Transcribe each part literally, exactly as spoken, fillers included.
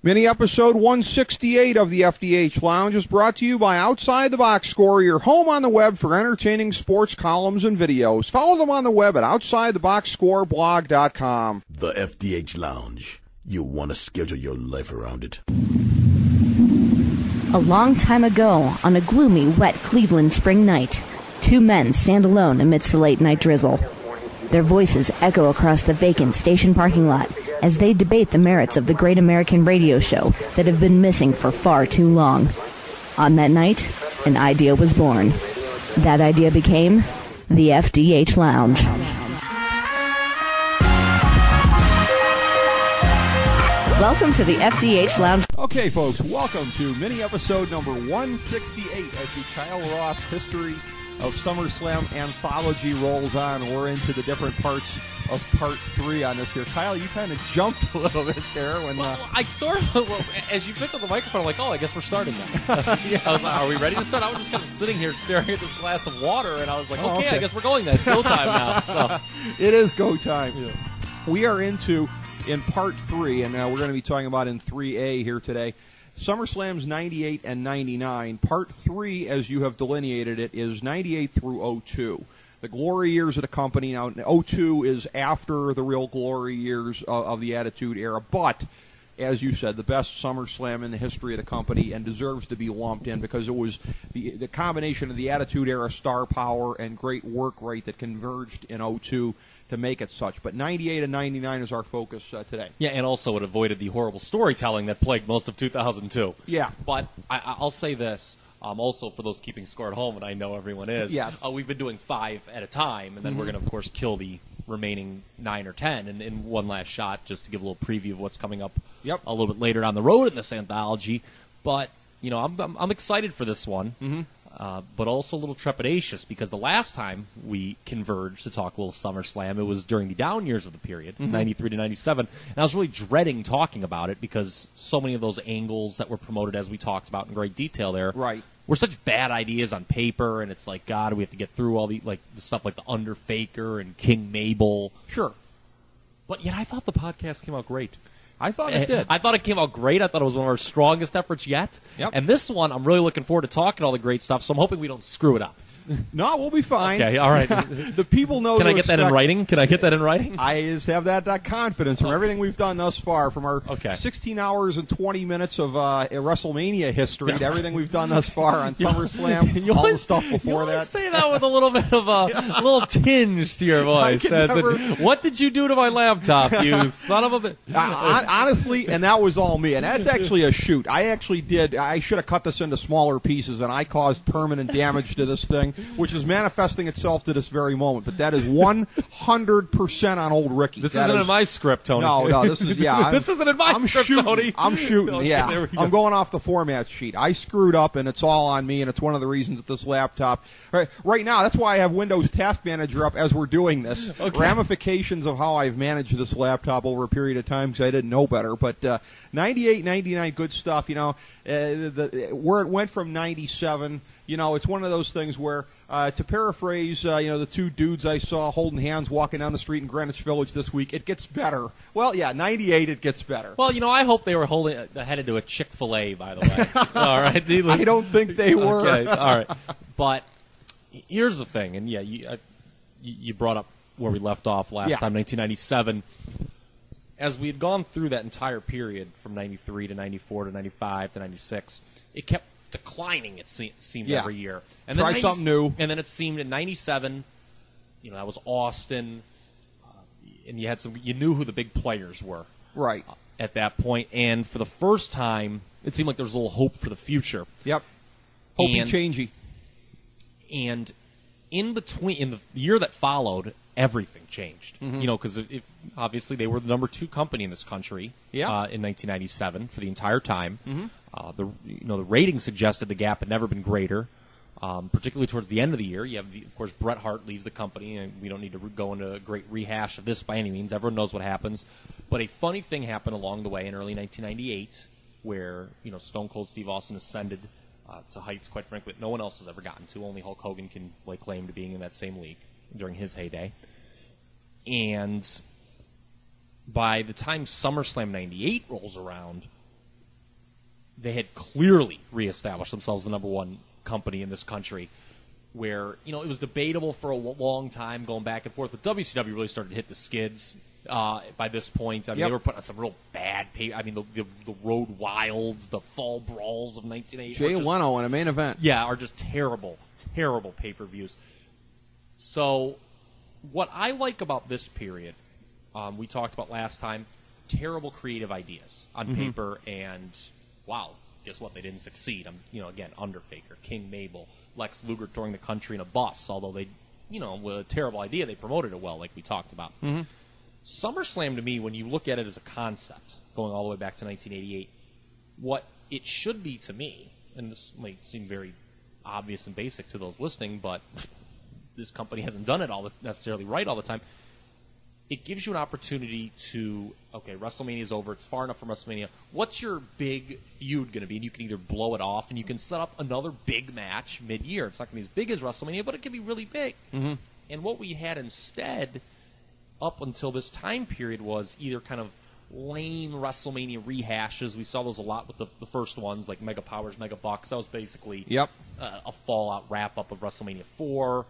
Mini episode one sixty-eight of the F D H Lounge is brought to you by Outside the Box Score, your home on the web for entertaining sports columns and videos. Follow them on the web at outside the box score blog dot com. The F D H Lounge. You'll want to schedule your life around it. A long time ago, on a gloomy, wet Cleveland spring night, two men stand alone amidst the late-night drizzle. Their voices echo across the vacant station parking lot as they debate the merits of the great American radio show that have been missing for far too long. On that night, an idea was born. That idea became the F D H Lounge. Welcome to the F D H Lounge. Okay, folks, welcome to mini episode number one sixty-eight as the Kyle Ross history of SummerSlam anthology rolls on. We're into the different parts of part three on this here. Kyle, you kind of jumped a little bit there when well, uh, I sort of, well, as you picked up the microphone, I'm like, oh, I guess we're starting now. yeah. I was like, are we ready to start? I was just kind of sitting here staring at this glass of water, and I was like, oh, okay, okay, I guess we're going then. It's go time now. So it is go time. Yeah. We are into in part three, and uh, we're going to be talking about in three A here today. SummerSlam's ninety-eight and ninety-nine. Part three, as you have delineated it, is ninety-eight through oh two. The glory years of the company. Now, oh two is after the real glory years of, of the Attitude Era, but, as you said, the best SummerSlam in the history of the company and deserves to be lumped in because it was the, the combination of the Attitude Era star power and great work rate that converged in oh two to make it such. But ninety-eight and ninety-nine is our focus uh, today. yeah, and also it avoided the horrible storytelling that plagued most of two thousand two. Yeah. But I, I'll say this. Um, also, for those keeping score at home, and I know everyone is, yes. uh, we've been doing five at a time, and then mm-hmm. we're going to, of course, kill the remaining nine or ten in, in one last shot just to give a little preview of what's coming up yep. a little bit later down the road in this anthology. But, you know, I'm, I'm, I'm excited for this one. Mm-hmm. Uh, but also a little trepidatious because the last time we converged to talk a little SummerSlam, it was during the down years of the period, mm-hmm. ninety-three to ninety-seven, and I was really dreading talking about it because so many of those angles that were promoted, as we talked about in great detail there, right. were such bad ideas on paper, and it's like, God, we have to get through all the like the stuff like the Underfaker and King Mabel. Sure. But yet I thought the podcast came out great. I thought it did. I thought it came out great. I thought it was one of our strongest efforts yet. Yep. And this one, I'm really looking forward to talking all the great stuff, so I'm hoping we don't screw it up. No, we'll be fine. Okay, all right. The people know. Can to I get expect, that in writing? Can I get that in writing? I just have that, that confidence from everything we've done thus far, from our okay. sixteen hours and twenty minutes of uh, WrestleMania history to everything we've done thus far on SummerSlam, you all always, the stuff before you always that. Say that with a little bit of a yeah. little tinge to your voice. As never... in, what did you do to my laptop, you son of a bitch? Uh, honestly, and that was all me. And that's actually a shoot. I actually did. I should have cut this into smaller pieces, and I caused permanent damage to this thing, which is manifesting itself to this very moment. But that is one hundred percent on old Ricky. This that isn't is, in my script, Tony. No, no, this is, yeah. this isn't in my I'm script, shooting, Tony. I'm shooting, okay, yeah. I'm going off the format sheet. I screwed up, and it's all on me, and it's one of the reasons that this laptop, right, right now, that's why I have Windows Task Manager up as we're doing this. Okay. Ramifications of how I've managed this laptop over a period of time because I didn't know better. But uh, ninety-eight, ninety-nine, good stuff. You know, uh, the, where it went from ninety-seven, you know, it's one of those things where, Uh, to paraphrase, uh, you know, the two dudes I saw holding hands walking down the street in Greenwich Village this week, it gets better. Well, yeah, ninety-eight, it gets better. Well, you know, I hope they were holding uh, headed to a Chick-fil-A, by the way. All right, I don't think they were. Okay, all right. But here's the thing, and yeah, you, uh, you brought up where we left off last yeah. time, nineteen ninety-seven. As we had gone through that entire period from ninety-three to ninety-four to ninety-five to ninety-six, it kept declining, it se- seemed, yeah. every year. And Try then something new. And then it seemed in ninety-seven, you know, that was Austin, uh, and you had some, you knew who the big players were. Right. Uh, at that point. And for the first time, it seemed like there was a little hope for the future. Yep. Hopey and, changey. And in between, in the year that followed, everything changed. Mm-hmm. You know, because obviously they were the number two company in this country yeah. uh, in nineteen ninety-seven for the entire time. Mm-hmm. Uh, the you know the ratings suggested the gap had never been greater, um, particularly towards the end of the year. You have, the, of course, Bret Hart leaves the company, and we don't need to re- go into a great rehash of this by any means. Everyone knows what happens. But a funny thing happened along the way in early nineteen ninety-eight, where you know Stone Cold Steve Austin ascended uh, to heights, quite frankly, that no one else has ever gotten to. Only Hulk Hogan can lay claim to being in that same league during his heyday. And by the time SummerSlam ninety-eight rolls around, they had clearly reestablished themselves the number one company in this country, where, you know, it was debatable for a long time going back and forth, but W C W really started to hit the skids uh, by this point. I mean, yep. they were putting on some real bad pay. I mean, the, the, the Road Wilds, the Fall Brawls of nineteen eighty. Jay just, Leno in a main event. Yeah, are just terrible, terrible pay-per-views. So what I like about this period, um, we talked about last time, terrible creative ideas on mm-hmm. paper, and wow, guess what? They didn't succeed. I'm, you know, again, Undertaker, King Mabel, Lex Luger touring the country in a bus. Although they, you know, with a terrible idea, they promoted it well, like we talked about. Mm-hmm. SummerSlam, to me, when you look at it as a concept, going all the way back to nineteen eighty-eight, what it should be to me, and this might seem very obvious and basic to those listening, but this company hasn't done it all the, necessarily right all the time. It gives you an opportunity to, okay, WrestleMania is over. It's far enough from WrestleMania. What's your big feud going to be? And you can either blow it off, and you can set up another big match mid-year. It's not going to be as big as WrestleMania, but it can be really big. Mm-hmm. And what we had instead, up until this time period, was either kind of lame WrestleMania rehashes. We saw those a lot with the, the first ones, like Mega Powers, Mega Bucks. That was basically yep. uh, a fallout wrap-up of WrestleMania four.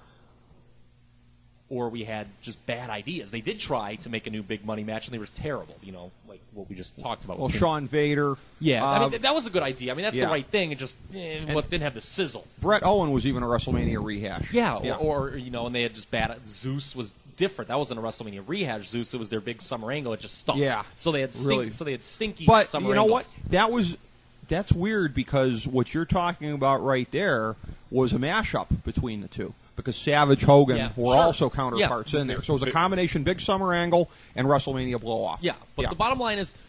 Or we had just bad ideas. They did try to make a new big money match, and they were terrible, you know, like what we just talked about. Well, Sean Vader. Yeah, uh, I mean, th- that was a good idea. I mean, that's yeah. the right thing. It just eh, what didn't have the sizzle. Brett Owen was even a WrestleMania rehash. Yeah, yeah. Or, or, you know, and they had just bad. Zeus was different. That wasn't a WrestleMania rehash. Zeus, it was their big summer angle. It just stunk. Yeah, So they had stink, really. so they had stinky but summer you know angles. what? That was that's weird because what you're talking about right there was a mashup between the two. Because Savage, Hogan yeah, were sure. also counterparts yeah. in there. So it was a combination big summer angle and WrestleMania blow-off. Yeah, but yeah. the bottom line is,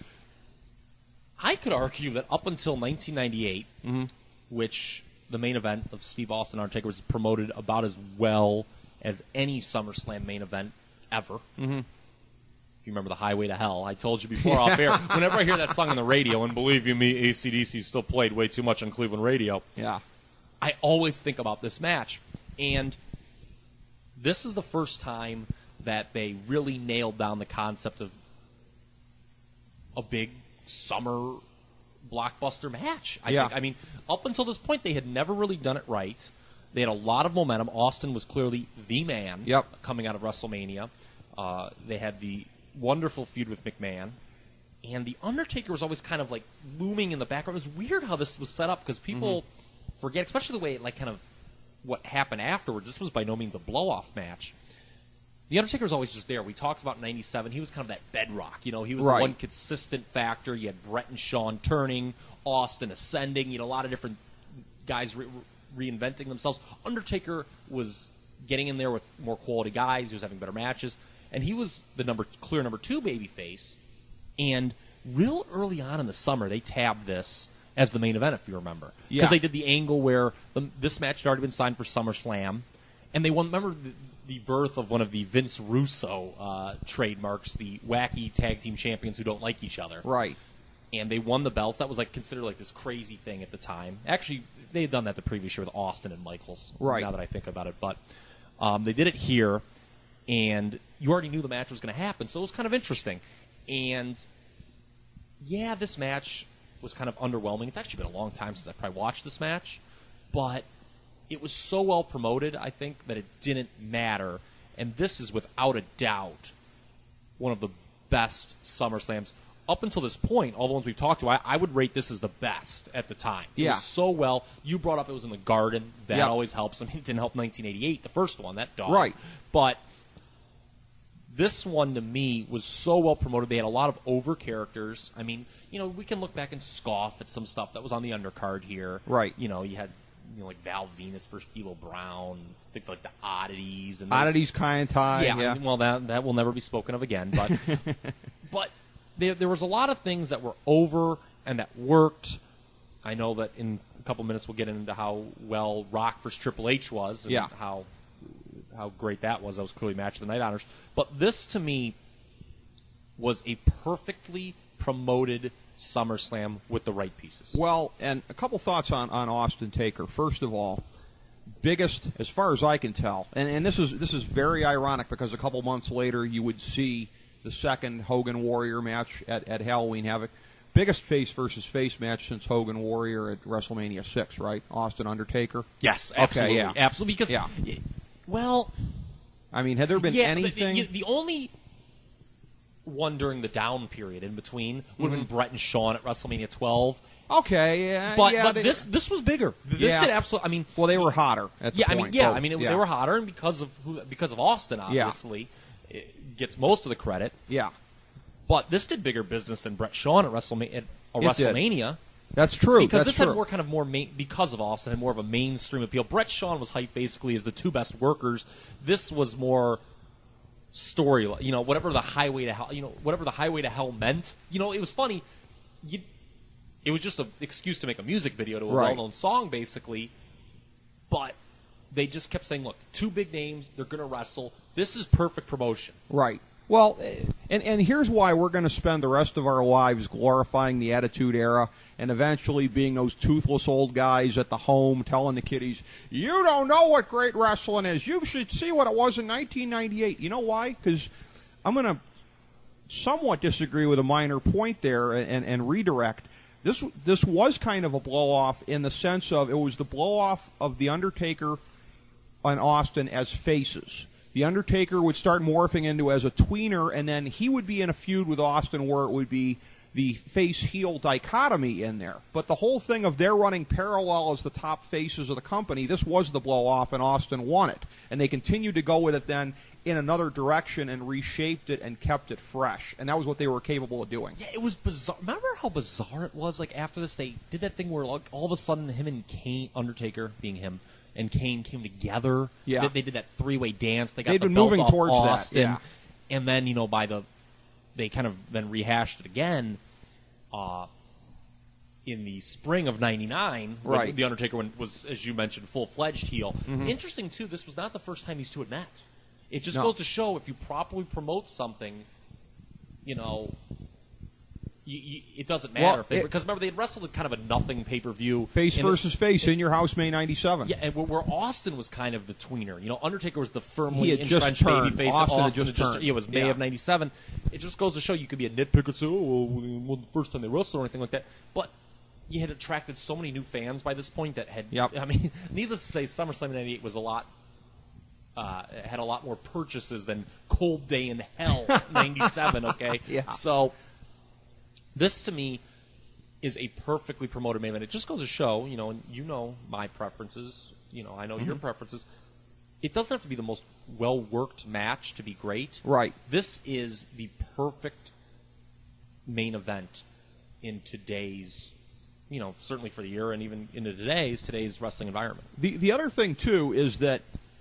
I could argue that up until nineteen ninety-eight, mm-hmm. which the main event of Steve Austin Undertaker was promoted about as well as any SummerSlam main event ever. Mm-hmm. If you remember the Highway to Hell, I told you before off air, whenever I hear that song on the radio, and believe you me, A C D C still played way too much on Cleveland radio, yeah. I always think about this match. And this is the first time that they really nailed down the concept of a big summer blockbuster match. I yeah. think. I mean, up until this point, they had never really done it right. They had a lot of momentum. Austin was clearly the man yep. coming out of WrestleMania. Uh, they had the wonderful feud with McMahon. And The Undertaker was always kind of like looming in the background. It was weird how this was set up because people mm-hmm. forget, especially the way it like kind of what happened afterwards. This was by no means a blow-off match. The Undertaker was always just there. We talked about ninety-seven. He was kind of that bedrock. You know, he was right. the one consistent factor. You had Brett and Shawn turning, Austin ascending. You had a lot of different guys re- reinventing themselves. Undertaker was getting in there with more quality guys. He was having better matches. And he was the number clear number two babyface. And real early on in the summer, they tabbed this as the main event, if you remember. Because yeah. they did the angle where the, this match had already been signed for SummerSlam. And they won, remember the, the birth of one of the Vince Russo uh, trademarks, the wacky tag team champions who don't like each other. Right. And they won the belts. That was like considered like this crazy thing at the time. Actually, they had done that the previous year with Austin and Michaels. Right. Now that I think about it. But um, they did it here, and you already knew the match was going to happen, so it was kind of interesting. And, yeah, this match was kind of underwhelming. It's actually been a long time since I probably watched this match, but it was so well promoted, I think, that it didn't matter. And this is, without a doubt, one of the best SummerSlams. Up until this point, all the ones we've talked to, I, I would rate this as the best at the time. It yeah. was so well. You brought up it was in the Garden. That yep. always helps. I mean, it didn't help nineteen eighty-eight, the first one, that dog. Right. But this one, to me, was so well promoted. They had a lot of over characters. I mean, you know, we can look back and scoff at some stuff that was on the undercard here. Right. You know, you had, you know, like Val Venus versus D'Lo Brown, like, like the oddities. And those, oddities kind of tie. Yeah, yeah. I mean, well, that that will never be spoken of again. But but there, there was a lot of things that were over and that worked. I know that in a couple minutes we'll get into how well Rock versus Triple H was and yeah. how how great that was. That was clearly Match of the Night Honors. But this, to me, was a perfectly promoted SummerSlam with the right pieces. Well, and a couple thoughts on, on Austin Taker. First of all, biggest, as far as I can tell, and, and this is this is very ironic because a couple months later you would see the second Hogan Warrior match at, at Halloween Havoc. biggest face versus face match since Hogan Warrior at WrestleMania six, right? Austin Undertaker. Yes, absolutely, okay, yeah. absolutely. Because, yeah. well, I mean, had there been yeah, anything? The, the only one during the down period in between would have Mhm. been Brett and Shawn at WrestleMania twelve. Okay, yeah, but yeah, but they, this this was bigger. This yeah. did absolutely. I mean, well, they were hotter at the yeah. point. I mean, yeah. both. I mean, it, yeah. they were hotter, and because of who, because of Austin, obviously, yeah. it gets most of the credit. Yeah. But this did bigger business than Brett Shawn at WrestleMania. At a It WrestleMania. Did. That's true. Because That's this true. had more kind of more main, because of Austin had more of a mainstream appeal. Brett Shawn was hyped basically as the two best workers. This was more story, you know, whatever the highway to hell, you know, whatever the highway to hell meant. You know, it was funny. You, it was just an excuse to make a music video to a Right. well-known song, basically. But they just kept saying, "Look, two big names. They're going to wrestle. This is perfect promotion." Right. Well, and and here's why we're going to spend the rest of our lives glorifying the Attitude Era and eventually being those toothless old guys at the home telling the kiddies, you don't know what great wrestling is. You should see what it was in nineteen ninety-eight. You know why? Because I'm going to somewhat disagree with a minor point there and, and, and redirect. This, this was kind of a blow-off in the sense of it was the blow-off of The Undertaker and Austin as faces. The Undertaker would start morphing into as a tweener, and then he would be in a feud with Austin where it would be the face-heel dichotomy in there. But the whole thing of their running parallel as the top faces of the company, this was the blow-off, and Austin won it. And they continued to go with it then in another direction and reshaped it and kept it fresh. And that was what they were capable of doing. Yeah, it was bizarre. Remember how bizarre it was? Like, after this, they did that thing where like, all of a sudden him and Kane, Undertaker being him, and Kane came together. Yeah. They, they did that three-way dance. They got They'd the been belt moving off towards that, Austin. yeah. And then, you know, by the... They kind of then rehashed it again uh, in the spring of ninety-nine. Right. When The Undertaker was, as you mentioned, full-fledged heel. Mm-hmm. Interesting, too, this was not the first time these two had met. It just No. goes to show if you properly promote something, you know... You, you, it doesn't matter Well, if they it- because remember they had wrestled at kind of a nothing pay per view Face versus face in your house, May ninety-seven. yeah, and where, where Austin was kind of the tweener. You know, Undertaker was the firmly He had just entrenched turned. baby face. Austin had Austin just had turned. It was May Yeah. of ninety-seven. It just goes to show you could be a nitpicker and say, oh, well, well, the first time they wrestled or anything like that. But you had attracted so many new fans by this point that had. Yep. I mean, needless to say, SummerSlam ninety-eight was a lot. Uh, had a lot more purchases than Cold Day in Hell ninety-seven. Okay, Yeah. So this to me is a perfectly promoted main event. It just goes to show, you know, and you know my preferences. You know, I know Mm-hmm. your preferences. It doesn't have to be the most well-worked match to be great. Right. This is the perfect main event in today's, you know, certainly for the year and even into today's today's wrestling environment. The the other thing too is that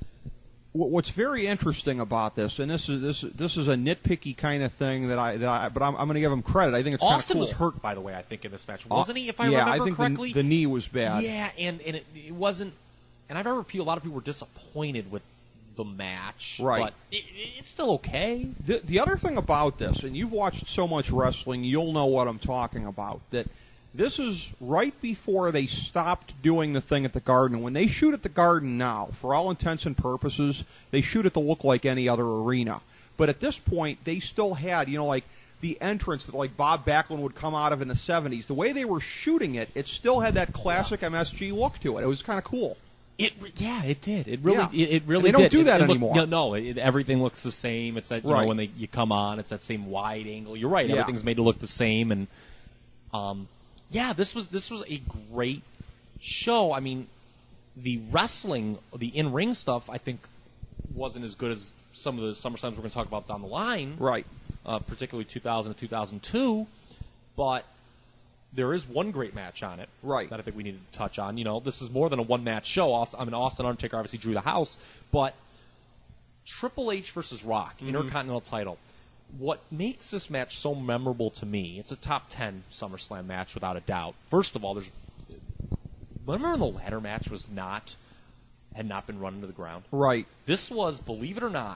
wh- what's very interesting about this, and this is this this is a nitpicky kind of thing that I that I, but I'm, I'm going to give him credit. I think it's kind of Austin cool. was hurt, by the way. I think in this match, wasn't he? If I yeah, remember I think correctly, the, the knee was bad. Yeah, and, and it, it wasn't. And I remember a lot of people were disappointed with the match. Right. But it, it's still okay. The, the other thing about this, and you've watched so much wrestling, you'll know what I'm talking about, that this is right before they stopped doing the thing at the Garden. When they shoot at the Garden now, for all intents and purposes, they shoot it to look like any other arena. But at this point, they still had, you know, like the entrance that like Bob Backlund would come out of in the seventies. The way they were shooting it, it still had that classic Yeah. M S G look to it. It was kind of cool. It yeah, it did. It really, Yeah. it, it really. And they don't did. do It- that it looked- anymore. No, no it, everything looks the same. It's that you Right. know when they you come on, it's that same wide angle. You're right. Yeah. Everything's made to look the same, and um, yeah, this was this was a great show. I mean, the wrestling, the in ring stuff, I think wasn't as good as some of the SummerSlams we're going to talk about down the line. Right. Uh, particularly two thousand to two thousand two, but there is one great match on it Right. that I think we need to touch on. You know, this is more than a one-match show. Austin, I mean, Austin Undertaker obviously drew the house, but Triple H versus Rock, Mm-hmm. Intercontinental title. What makes this match so memorable to me, it's a top ten SummerSlam match without a doubt. First of all, there's remember when the ladder match was not had not been run into the ground? Right. This was, believe it or not,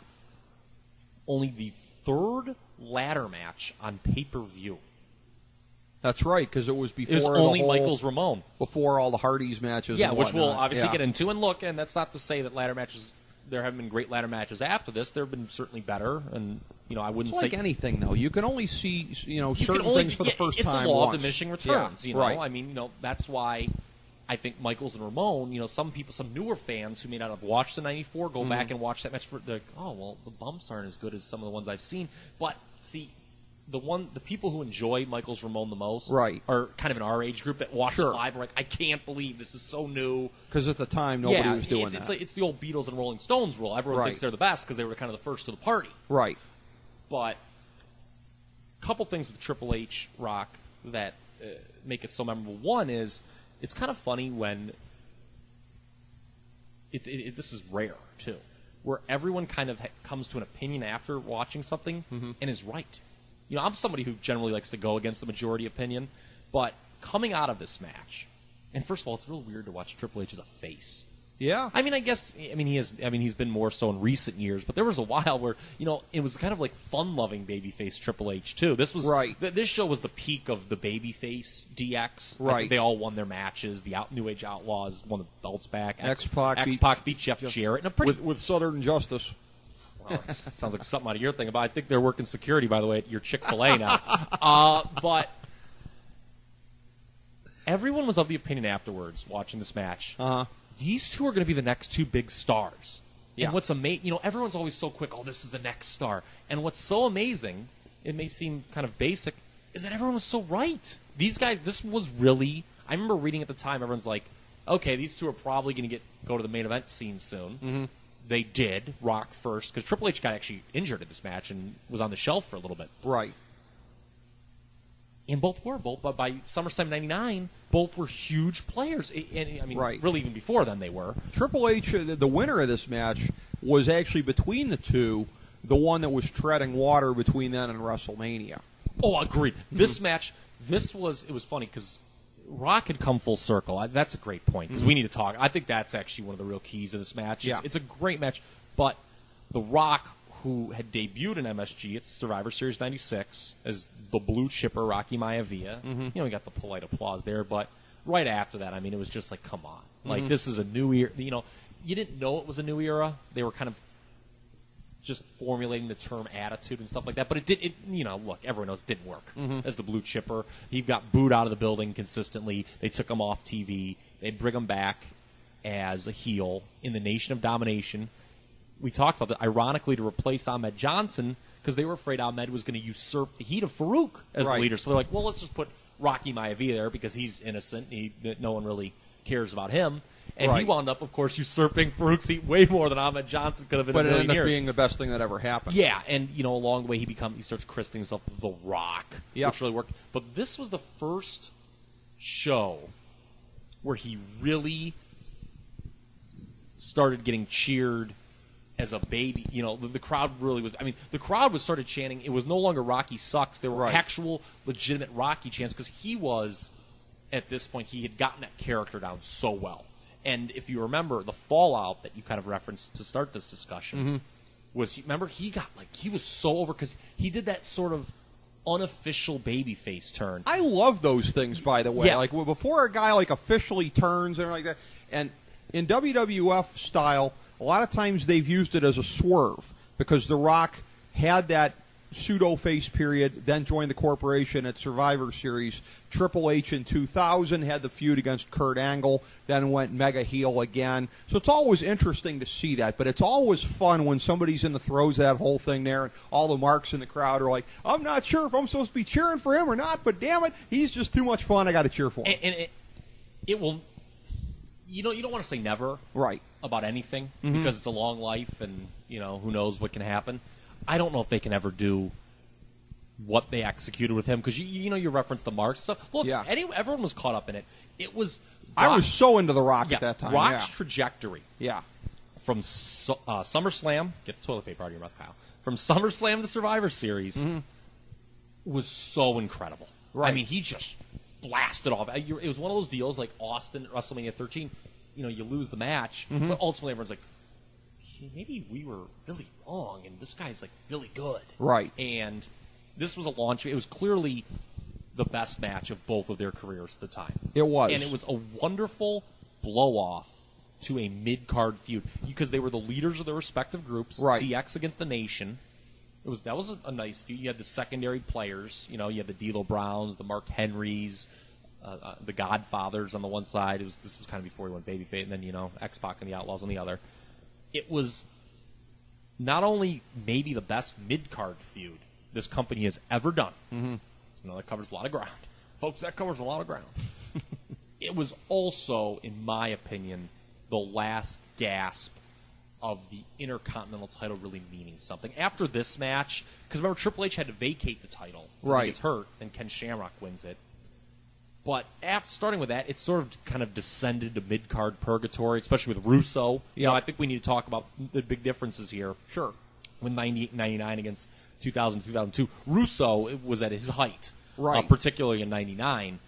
only the third ladder match on pay-per-view. That's right, because it was before It was the only whole, Michaels Ramon. before all the Hardy's matches. Yeah, and which we'll whatnot. obviously Yeah. get into. And look, and that's not to say that ladder matches there haven't been great ladder matches after this. There have been certainly better, and you know I wouldn't it's say like anything though. You can only see you know you certain can only, things for yeah, the first it's time. It's the law once. of diminishing returns. Yeah, you know, right. I mean, you know that's why I think Michaels and Ramon. You know, some people, some newer fans who may not have watched the ninety-four, go mm-hmm. back and watch that match for. They're like, oh well, the bumps aren't as good as some of the ones I've seen. But see. The one, the people who enjoy Michaels Ramon the most, right. are kind of in our age group that watch sure. it live. Are like, I can't believe this is so new. Because at the time, nobody yeah, was doing it's, that. It's, like, it's the old Beatles and Rolling Stones rule. Everyone right. thinks they're the best because they were kind of the first to the party. Right. But a couple things with Triple H Rock that uh, make it so memorable. One is it's kind of funny when it's it, it, this is rare too, where everyone kind of ha- comes to an opinion after watching something mm-hmm. and is right. You know, I'm somebody who generally likes to go against the majority opinion, but coming out of this match, and first of all, it's real weird to watch Triple H as a face. Yeah. I mean, I guess, I mean, he has, I mean, he's been more so in recent years, but there was a while where, you know, it was kind of like fun-loving babyface Triple H, too. This was, right. Th- this show was the peak of the babyface D X. Right. I think they all won their matches. The out, New Age Outlaws won the belts back. X-Pac, X-Pac beat, beat Jeff Jarrett. And a pretty, with, with Southern Justice. Well, it sounds like something out of your thing. But I think they're working security, by the way, at your Chick-fil-A now. uh, but everyone was of the opinion afterwards, watching this match, uh-huh. these two are going to be the next two big stars. Yeah. And what's amazing, you know, everyone's always so quick, oh, this is the next star. And what's so amazing, it may seem kind of basic, is that everyone was so right. These guys, this was really, I remember reading at the time, everyone's like, okay, these two are probably going to get go to the main event scene soon. Mm-hmm. They did, Rock first, because Triple H got actually injured in this match and was on the shelf for a little bit. Right. And both were, both, but by SummerSlam ninety-nine, both were huge players. And, I mean, right. really even before then they were. Triple H, the winner of this match, was actually between the two, the one that was treading water between then and WrestleMania. Oh, agreed. This match, this was, it was funny because Rock had come full circle. I, that's a great point because mm-hmm. we need to talk. I think that's actually one of the real keys of this match. Yeah. It's, it's a great match, but The Rock, who had debuted in M S G at Survivor Series ninety-six as the blue chipper Rocky Maivia. Mm-hmm. You know, we got the polite applause there, but right after that, I mean, it was just like, come on. Mm-hmm. Like, this is a new era. You know, you didn't know it was a new era. They were kind of just formulating the term attitude and stuff like that. But it did, it, you know, look, everyone knows it didn't work. Mm-hmm. As the blue chipper, he got booed out of the building consistently. They took him off T V. They'd bring him back as a heel in the Nation of Domination. We talked about that, ironically, to replace Ahmed Johnson because they were afraid Ahmed was going to usurp the heat of Farouk as right. the leader. So they're like, well, let's just put Rocky Maivia there because he's innocent. He, no one really cares about him. And right. he wound up, of course, usurping Farouk's seat way more than Ahmed Johnson could have in but a million years. But it ended years. up being the best thing that ever happened. Yeah, and, you know, along the way he become he starts christening himself The Rock, yep. which really worked. But this was the first show where he really started getting cheered as a baby. You know, the, the crowd really was, I mean, the crowd was started chanting. It was no longer Rocky sucks. There were right. actual, legitimate Rocky chants because he was, at this point, he had gotten that character down so well. And if you remember, the fallout that you kind of referenced to start this discussion mm-hmm. was, remember, he got, like, he was so over because he did that sort of unofficial babyface turn. I love those things, by the way. Yeah. Like, before a guy, like, officially turns and like that. And in W W F style, a lot of times they've used it as a swerve because The Rock had that pseudo-face period, then joined the corporation at Survivor Series. Triple H in two thousand had the feud against Kurt Angle, then went mega heel again. So it's always interesting to see that, but it's always fun when somebody's in the throes of that whole thing there and all the marks in the crowd are like, I'm not sure if I'm supposed to be cheering for him or not, but damn it, he's just too much fun, I got to cheer for him. And, and it, it will... You know, you don't want to say never right. about anything mm-hmm. because it's a long life and, you know, who knows what can happen. I don't know if they can ever do what they executed with him because, you, you know, you referenced the marks stuff. Look, yeah. any, everyone was caught up in it. It was... I Rock, was so into The Rock yeah, at that time. Rock's yeah. trajectory yeah. from su- uh, SummerSlam... Get the toilet paper out of your mouth, Kyle. From SummerSlam to Survivor Series mm-hmm. was so incredible. Right. I mean, he just blasted off. It was one of those deals like Austin at WrestleMania thirteen. You know, you lose the match, mm-hmm. but ultimately everyone's like, maybe we were really wrong, and this guy's, like, really good. Right. And this was a launch. It was clearly the best match of both of their careers at the time. It was. And it was a wonderful blow-off to a mid-card feud because they were the leaders of their respective groups. Right. D X against the Nation. It was that was a, a nice feud. You had the secondary players. You know, you had the D'Lo Browns, the Mark Henrys, uh, uh, the Godfathers on the one side. It was this was kind of before he went babyface, and then you know X-Pac and the Outlaws on the other. It was not only maybe the best mid-card feud this company has ever done. Mm-hmm. You know, that covers a lot of ground. Folks, that covers a lot of ground. It was also, in my opinion, the last gasp of the Intercontinental title really meaning something. After this match, because remember, Triple H had to vacate the title. Right. He gets hurt, and Ken Shamrock wins it. But after starting with that, it sort of kind of descended to mid-card purgatory, especially with Russo. Yeah. You know, I think we need to talk about the big differences here. Sure. With ninety-eight ninety-nine against two thousand two thousand two, Russo was at his height, right. uh, particularly in ninety-nine.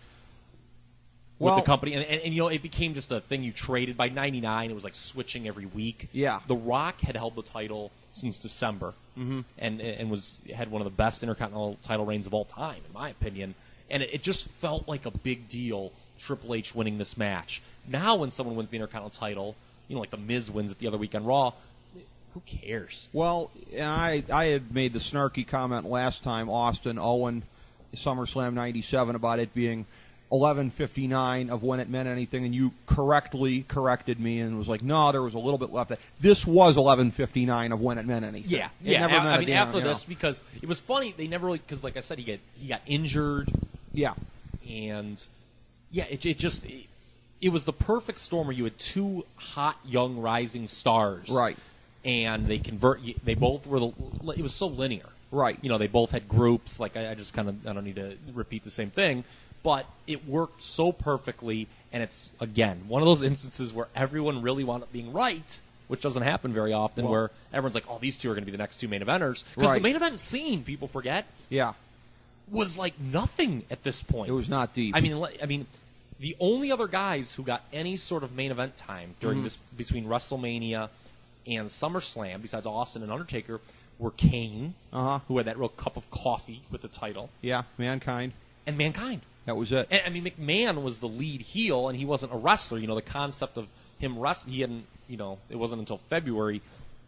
Well, with the company, and, and, and you know, it became just a thing you traded. By ninety-nine, it was like switching every week. Yeah. The Rock had held the title since December, mm-hmm. and and was had one of the best Intercontinental title reigns of all time, in my opinion. And it, it just felt like a big deal, Triple H winning this match. Now, when someone wins the Intercontinental title, you know, like the Miz wins it the other week on Raw, who cares? Well, and I I had made the snarky comment last time, Austin Owen, SummerSlam ninety-seven, about it being eleven fifty-nine of when it meant anything, and you correctly corrected me and was like, no, there was a little bit left. This was eleven fifty-nine of when it meant anything. Yeah, it yeah. Never I, meant I mean, damn, after you know. this, because it was funny, they never really, because like I said, he get he got injured. Yeah, and yeah, it, it just it, it was the perfect storm where you had two hot young rising stars, right? And they convert. They both were. The, it was so linear, right? You know, they both had groups. Like I, I just kind of I don't need to repeat the same thing. But it worked so perfectly, and it's, again, one of those instances where everyone really wound up being right, which doesn't happen very often, well, where everyone's like, oh, these two are going to be the next two main eventers. Because right. the main event scene, people forget, yeah, was like nothing at this point. It was not deep. I mean, I mean, the only other guys who got any sort of main event time during mm-hmm. this, between WrestleMania and SummerSlam, besides Austin and Undertaker, were Kane, uh-huh. who had that real cup of coffee with the title. Yeah, Mankind. And Mankind. That was it. And, I mean, McMahon was the lead heel, and he wasn't a wrestler. You know, the concept of him wrestling, he hadn't, you know, it wasn't until February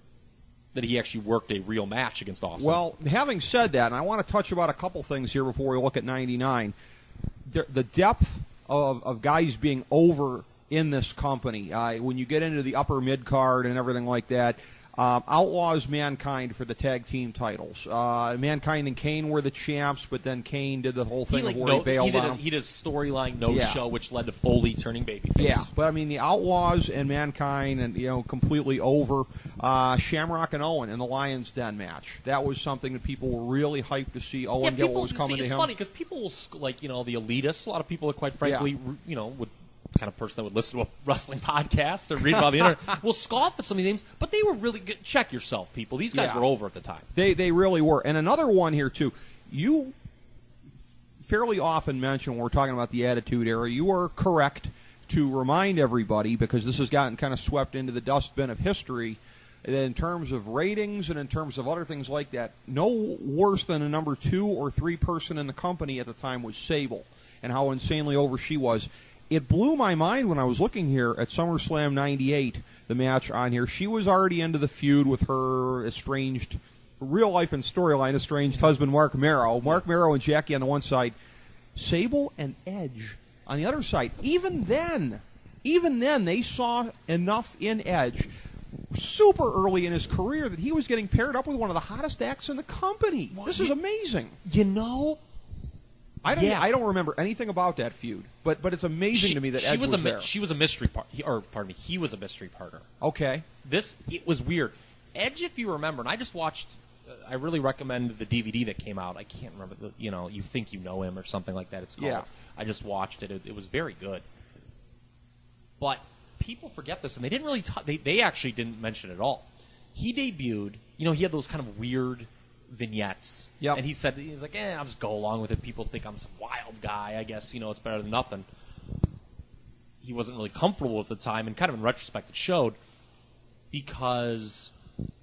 that he actually worked a real match against Austin. Well, having said that, and I want to touch about a couple things here before we look at ninety-nine, the, the depth of, of guys being over in this company, uh, when you get into the upper mid-card and everything like that, Um, Outlaws, Mankind for the tag team titles. Uh, Mankind and Kane were the champs, but then Kane did the whole thing he, like, of where no, he bailed he did on a, him. He did a storyline no-show, yeah. which led to Foley turning babyface. Yeah, but I mean the Outlaws and Mankind, and you know, completely over. Uh, Shamrock and Owen in the Lions Den match. That was something that people were really hyped to see Owen yeah, get people, what was coming see, to it's him. It's funny because people will, like, you know, the elitists, a lot of people that quite frankly, yeah. you know, would kind of person that would listen to a wrestling podcast or read about the internet will scoff at some of these names, but they were really good. Check yourself, people. These guys yeah. were over at the time. They they really were. And another one here, too. You fairly often mention when we're talking about the Attitude Era, you are correct to remind everybody, because this has gotten kind of swept into the dustbin of history, that in terms of ratings and in terms of other things like that, no worse than a number two or three person in the company at the time was Sable, and how insanely over she was. It blew my mind when I was looking here at SummerSlam ninety-eight, the match on here. She was already into the feud with her estranged, real life and storyline estranged husband, Mark Marrow. Mark Marrow and Jackie on the one side, Sable and Edge on the other side. Even then, even then, they saw enough in Edge super early in his career that he was getting paired up with one of the hottest acts in the company. Well, this you, is amazing. You know, I don't. Yeah. I don't remember anything about that feud, but but it's amazing she, to me that she Edge was, was a there. she was a mystery part, or pardon me, he was a mystery partner. Okay. This it was weird. Edge, if you remember, and I just watched. Uh, I really recommend the D V D that came out. I can't remember the. You know, You Think You Know Him or something like that. It's called. Yeah. I just watched it. It, it was very good. But people forget this, and they didn't really. T- they they actually didn't mention it at all. He debuted. You know, he had those kind of weird vignettes. Yep. And he said, he's like, eh, I'll just go along with it. People think I'm some wild guy. I guess, you know, it's better than nothing. He wasn't really comfortable at the time, and kind of in retrospect it showed, because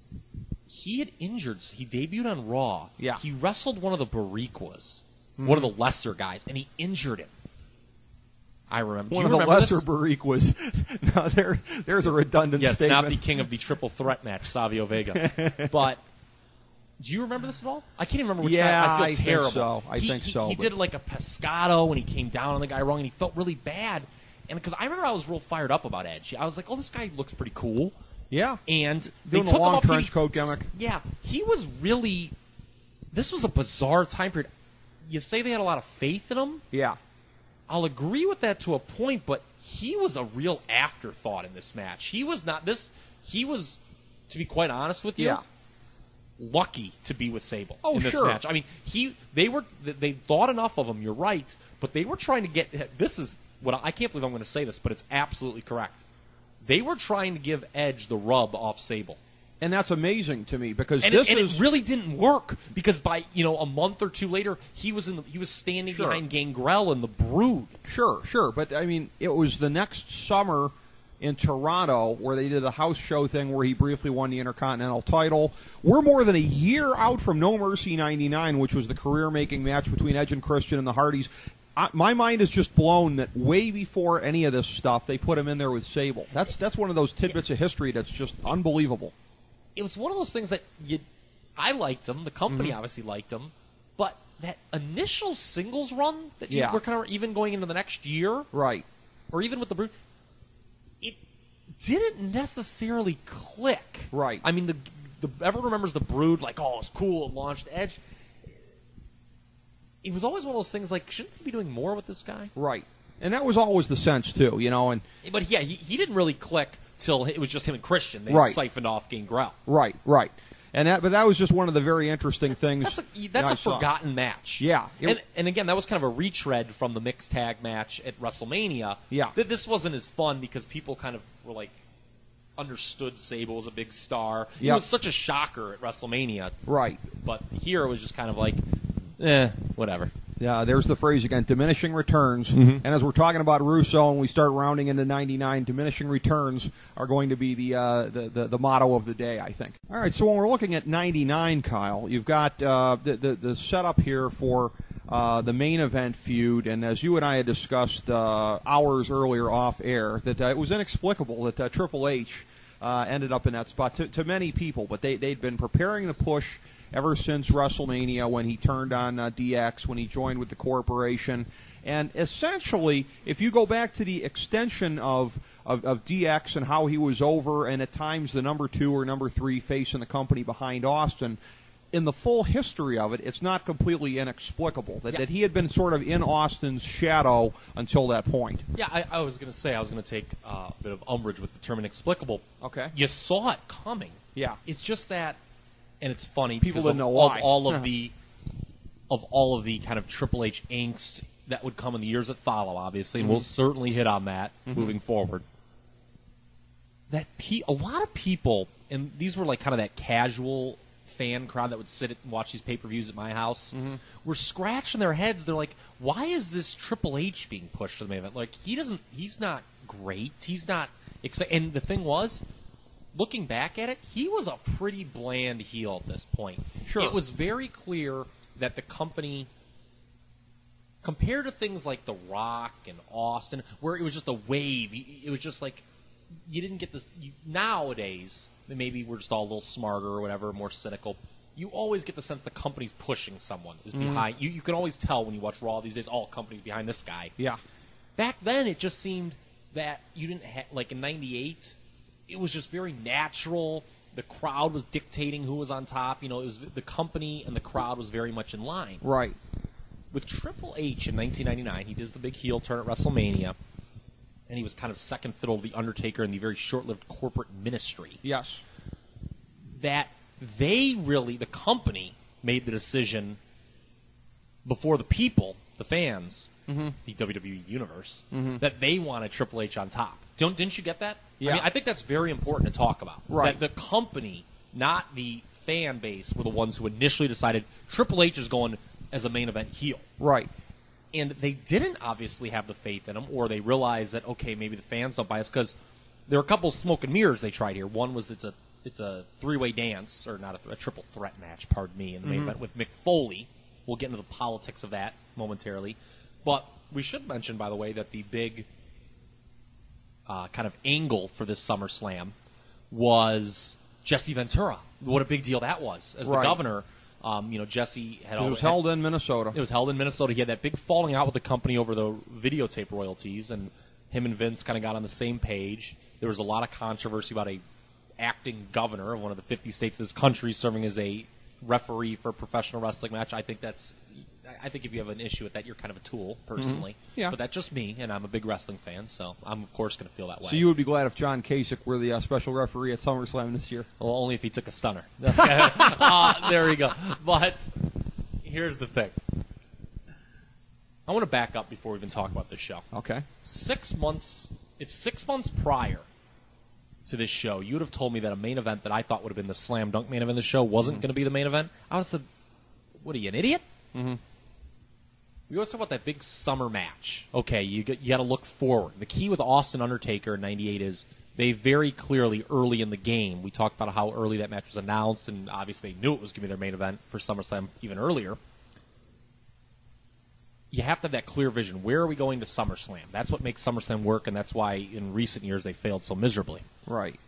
he had injured. He debuted on Raw. Yeah. He wrestled one of the Bariquas, mm-hmm. one of the lesser guys, and he injured him. I remember. One Do of you the remember lesser this? Barik was. No, there, there's a redundant yes, statement. not the king of the triple threat match, Savio Vega. But do you remember this at all? I can't even remember which yeah, guy. I feel I terrible. Think so. I he, think he, so. He but... did like a pescado when he came down on the guy wrong, and he felt really bad. And because I remember I was real fired up about Edge. I was like, oh, this guy looks pretty cool. Yeah. And Doing they the took long him up trench to, coat gimmick. Yeah, he was really. This was a bizarre time period. You say they had a lot of faith in him. Yeah. I'll agree with that to a point, but he was a real afterthought in this match. He was not this. He was, to be quite honest with you, yeah. lucky to be with Sable oh, in this sure. match. I mean, he they were they thought enough of him. You're right, but they were trying to get. This is what I, I can't believe I'm going to say this, but it's absolutely correct. They were trying to give Edge the rub off Sable. And that's amazing to me because and this it, and is it really didn't work because by you know a month or two later he was in the, he was standing sure. behind Gangrel in the Brood. Sure, sure, but I mean it was the next summer in Toronto where they did a house show thing where he briefly won the Intercontinental title. We're more than a year out from No Mercy ninety-nine, which was the career-making match between Edge and Christian and the Hardys. I, my mind is just blown that way before any of this stuff they put him in there with Sable. That's that's one of those tidbits of history that's just unbelievable. It was one of those things that you, I liked him. The company mm-hmm. obviously liked him, but that initial singles run that you yeah. were kind of even going into the next year, right, or even with the Brood, it didn't necessarily click. Right. I mean, the the everyone remembers the Brood like, oh, it's cool, it launched Edge. It was always one of those things like, shouldn't they be doing more with this guy? Right, and that was always the sense too, you know. And but yeah, he, he didn't really click till it was just him and Christian. They right. siphoned off Gangrel. Right, right. And that, but that was just one of the very interesting things. That's a, that's a forgotten match. Yeah. It, and, and again, that was kind of a retread from the mixed tag match at WrestleMania. Yeah. That this wasn't as fun because people kind of were like, understood Sable was a big star. He yep. was such a shocker at WrestleMania. Right. But here it was just kind of like, eh, whatever. Yeah, there's the phrase again, diminishing returns. Mm-hmm. And as we're talking about Russo and we start rounding into ninety-nine, diminishing returns are going to be the, uh, the, the the motto of the day, I think. All right, so when we're looking at ninety-nine, Kyle, you've got uh, the, the, the setup here for uh, the main event feud. And as you and I had discussed uh, hours earlier off air, that uh, it was inexplicable that uh, Triple H uh, ended up in that spot to, to many people. But they, they'd been preparing the push ever since WrestleMania when he turned on uh, D X, when he joined with the corporation. And essentially, if you go back to the extension of, of, of D X and how he was over and at times the number two or number three face in the company behind Austin, in the full history of it, it's not completely inexplicable that, yeah. that he had been sort of in Austin's shadow until that point. Yeah, I, I was going to say, I was going to take uh, a bit of umbrage with the term inexplicable. Okay. You saw it coming. Yeah. It's just that, and it's funny people because didn't of, know why. of all of the of all of the kind of Triple H angst that would come in the years that follow, obviously, and mm-hmm. we'll certainly hit on that mm-hmm. moving forward. That pe- a lot of people, and these were like kind of that casual fan crowd that would sit and watch these pay-per-views at my house, mm-hmm. were scratching their heads. They're like, "Why is this Triple H being pushed to the main event? Like, he doesn't. He's not great. He's not exciting." And the thing was, looking back at it, he was a pretty bland heel at this point. Sure. It was very clear that the company, compared to things like The Rock and Austin, where it was just a wave, it was just like, you didn't get this. You, nowadays, maybe we're just all a little smarter or whatever, more cynical. You always get the sense the company's pushing someone, is mm-hmm. behind. You, you can always tell when you watch Raw these days, all companies behind this guy. Yeah. Back then, it just seemed that you didn't have, like in ninety-eight, it was just very natural. The crowd was dictating who was on top. You know, it was the company and the crowd was very much in line. Right. With Triple H in nineteen ninety-nine, he does the big heel turn at WrestleMania, and he was kind of second fiddle to The Undertaker in the very short-lived corporate ministry. Yes. That they really, the company, made the decision before the people, the fans, mm-hmm. the W W E Universe, mm-hmm. that they wanted Triple H on top. Don't, didn't you get that? Yeah. I mean, I think that's very important to talk about. Right. That the company, not the fan base, were the ones who initially decided Triple H is going as a main event heel. Right. And they didn't obviously have the faith in him, or they realized that, okay, maybe the fans don't buy us, because there are a couple of smoke and mirrors they tried here. One was it's a it's a three-way dance, or not a, th- a triple threat match, pardon me, in the main mm-hmm. event with Mick Foley. We'll get into the politics of that momentarily. But we should mention, by the way, that the big uh, kind of angle for this SummerSlam was Jesse Ventura. What a big deal that was. As the right. governor, um, you know, Jesse had... It was held in Minnesota. It was held in Minnesota. He had that big falling out with the company over the videotape royalties, and him and Vince kind of got on the same page. There was a lot of controversy about a acting governor of one of the fifty states of this country serving as a referee for a professional wrestling match. I think that's... I think if you have an issue with that, you're kind of a tool, personally. Mm-hmm. Yeah. But that's just me, and I'm a big wrestling fan, so I'm, of course, going to feel that way. So you would be glad if John Kasich were the uh, special referee at SummerSlam this year? Well, only if he took a stunner. uh, there we go. But here's the thing. I want to back up before we even talk about this show. Okay. Six months, if six months prior to this show, you would have told me that a main event that I thought would have been the slam dunk main event of the show wasn't mm-hmm. going to be the main event, I would have said, what are you, an idiot? Mm-hmm. We always talk about that big summer match. Okay, you got, you got to look forward. The key with Austin Undertaker in ninety-eight is they very clearly, early in the game, we talked about how early that match was announced, and obviously they knew it was going to be their main event for SummerSlam even earlier. You have to have that clear vision. Where are we going to SummerSlam? That's what makes SummerSlam work, and that's why in recent years they failed so miserably. Right.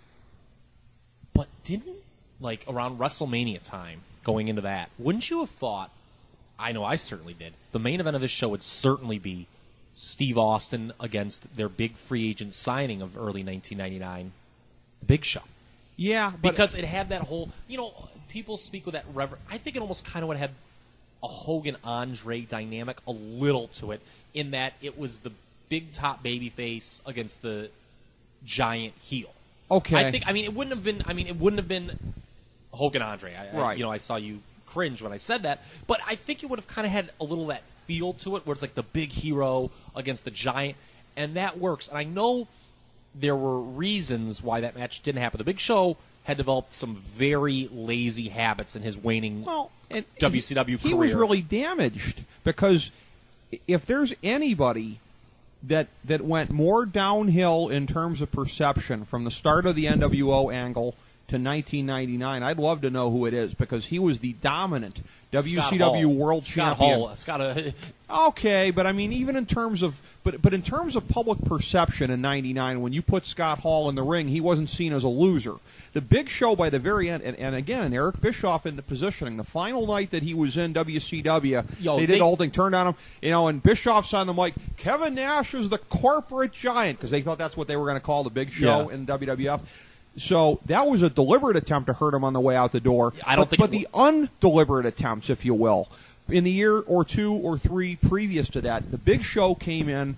But didn't, like, around WrestleMania time, going into that, wouldn't you have thought, I know I certainly did, the main event of this show would certainly be Steve Austin against their big free agent signing of early nineteen ninety-nine, The Big Show. Yeah. But because it had that whole, you know, people speak with that reverence. I think it almost kind of would have had a Hogan-Andre dynamic a little to it, in that it was the big top babyface against the giant heel. Okay. I think, I mean, it wouldn't have been, I mean, it wouldn't have been Hogan-Andre. I, right. I, you know, I saw you cringe when I said that, but I think it would have kind of had a little of that feel to it, where it's like the big hero against the giant, and that works. And I know there were reasons why that match didn't happen. The Big Show had developed some very lazy habits in his waning well, and W C W he, career. He was really damaged, because if there's anybody that that went more downhill in terms of perception from the start of the N W O angle to nineteen ninety-nine, I'd love to know who it is, because he was the dominant W C W Hall. World Scott Champion. Hall. Scott, uh, okay, but I mean, even in terms of, but but in terms of public perception in ninety-nine, when you put Scott Hall in the ring, he wasn't seen as a loser. The Big Show by the very end, and, and again, Eric Bischoff in the positioning, the final night that he was in W C W, Yo, they did they, the whole thing, turned on him, you know, and Bischoff's on the mic, Kevin Nash is the corporate giant, because they thought that's what they were going to call the Big Show yeah. in W W F. So that was a deliberate attempt to hurt him on the way out the door. I don't but, think but the undeliberate attempts, if you will, in the year or two or three previous to that, the Big Show came in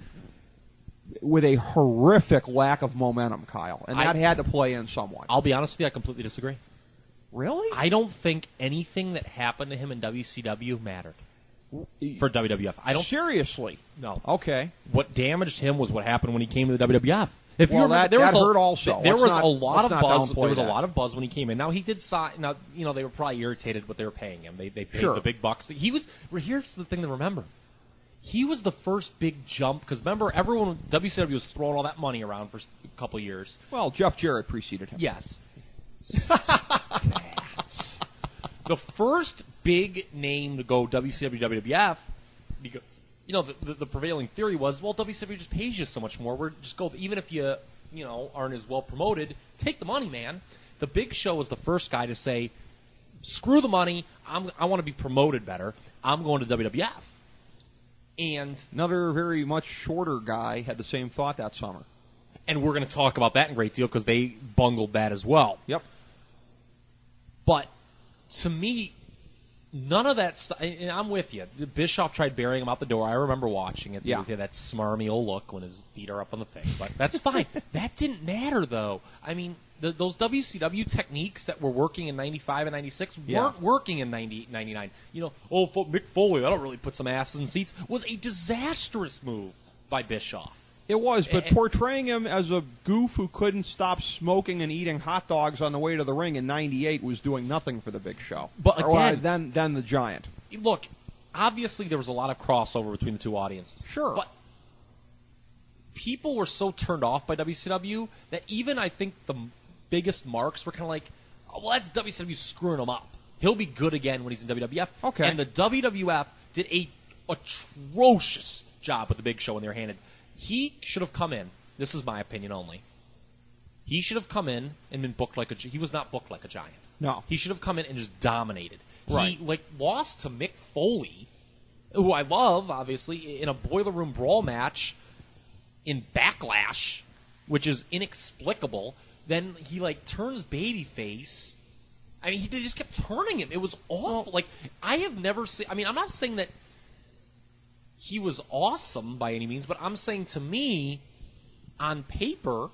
with a horrific lack of momentum, Kyle, and that I, had to play in somewhat. I'll be honest with you, I completely disagree. Really? I don't think anything that happened to him in W C W mattered for W W F. I don't seriously. No. Okay. What damaged him was what happened when he came to the W W F. If well, you remember, that, there was that a, hurt also. There let's was not, a lot of buzz. There was that. a lot of buzz when he came in. Now he did sign. Now you know they were probably irritated what they were paying him. They they paid sure. the big bucks. He was. Here's the thing to remember. He was the first big jump, because remember, everyone W C W was throwing all that money around for a couple of years. Well, Jeff Jarrett preceded him. Yes. The first big name to go W C W W W F, because you know the, the, the prevailing theory was, well, W C W just pays you so much more. We're just go even if you you know aren't as well promoted, take the money, man. The Big Show was the first guy to say, screw the money. I'm I want to be promoted better. I'm going to W W F. And another very much shorter guy had the same thought that summer. And we're going to talk about that in great deal, because they bungled that as well. Yep. But to me, none of that stuff, and I'm with you. Bischoff tried burying him out the door. I remember watching it. Yeah. He had that smarmy old look when his feet are up on the thing. But that's fine. That didn't matter, though. I mean, the, those W C W techniques that were working in ninety-five and ninety-six yeah. weren't working in ninety, ninety-nine. You know, oh, Mick Foley, I don't really put some asses in seats, was a disastrous move by Bischoff. It was, but and, portraying him as a goof who couldn't stop smoking and eating hot dogs on the way to the ring in ninety-eight was doing nothing for the Big Show. But again, or, uh, then, then the Giant. Look, obviously there was a lot of crossover between the two audiences. Sure. But people were so turned off by W C W that even I think the biggest marks were kind of like, oh, well, that's W C W screwing him up. He'll be good again when he's in W W F. Okay. And the W W F did a atrocious job with the Big Show when they were handed. He should have come in. This is my opinion only. He should have come in and been booked like a. He was not booked like a giant. No. He should have come in and just dominated. Right. He like lost to Mick Foley, who I love, obviously, in a Boiler Room Brawl match in Backlash, which is inexplicable. Then he like turns babyface. I mean, he they just kept turning him. It was awful. Like I have never seen. I mean, I'm not saying that he was awesome by any means, but I'm saying to me, on paper,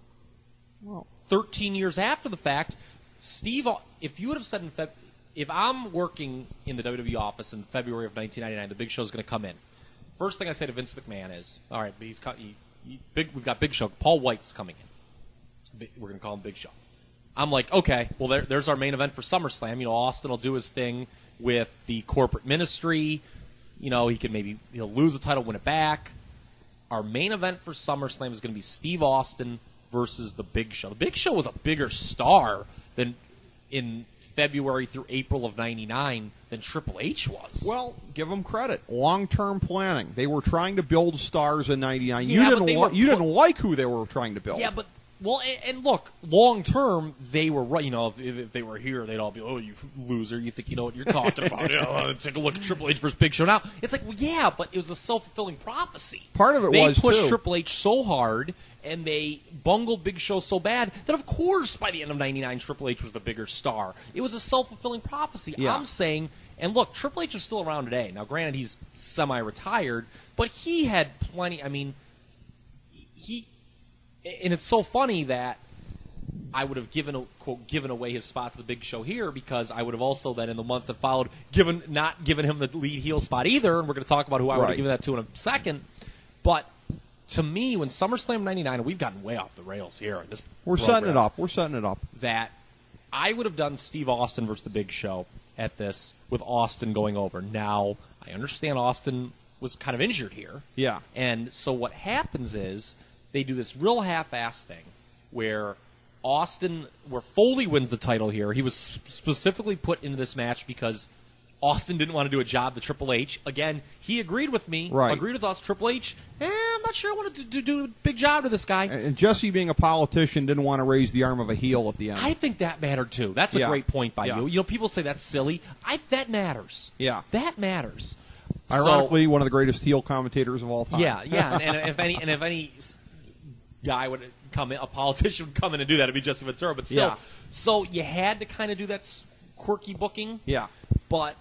well, thirteen years after the fact, Steve, if you would have said in Feb, if I'm working in the W W E office in February of nineteen ninety-nine, the Big Show's going to come in. First thing I say to Vince McMahon is, all right, but he's he, he, big. We've got Big Show. Paul White's coming in. We're going to call him Big Show. I'm like, okay, well, there, there's our main event for SummerSlam. You know, Austin will do his thing with the corporate ministry. You know, he can maybe he'll lose the title, win it back. Our main event for SummerSlam is going to be Steve Austin versus the Big Show. The Big Show was a bigger star than in February through April of ninety-nine than Triple H was. Well, give them credit. Long-term planning. They were trying to build stars in ninety-nine. Yeah, you didn't li- li- you put- didn't like who they were trying to build. Yeah, but well, and, and look, long term they were right. You know, if, if they were here, they'd all be, "Oh, you loser! You think you know what you're talking about? You know, take a look at Triple H versus Big Show." Now it's like, well, yeah, but it was a self-fulfilling prophecy. Part of it they was pushed too. Triple H so hard, and they bungled Big Show so bad that, of course, by the end of ninety-nine, Triple H was the bigger star. It was a self-fulfilling prophecy. Yeah. I'm saying, and look, Triple H is still around today. Now, granted, he's semi-retired, but he had plenty. I mean, he, and it's so funny that I would have given quote given away his spot to the Big Show here because I would have also then in the months that followed given not given him the lead heel spot either, and we're going to talk about who I would Right. have given that to in a second. But to me, when SummerSlam ninety-nine, and we've gotten way off the rails here in this We're program, setting it up. We're setting it up. that I would have done Steve Austin versus the Big Show at this with Austin going over. Now, I understand Austin was kind of injured here. Yeah. And so what happens is they do this real half-ass thing where Austin, where Foley wins the title here. He was specifically put into this match because Austin didn't want to do a job to Triple H. Again, he agreed with me, Right. agreed with us. Triple H, eh, I'm not sure I want to do, do a big job to this guy. And Jesse, being a politician, didn't want to raise the arm of a heel at the end. I think that mattered too. That's a Yeah. great point by Yeah. you. You know, people say that's silly. I that matters. Yeah. That matters. Ironically, one of the greatest heel commentators of all time. Yeah, yeah. and, and if any, and if any guy would come in, a politician would come in and do that, it'd be Jesse Ventura. But still, Yeah. so you had to kind of do that s- quirky booking. Yeah. But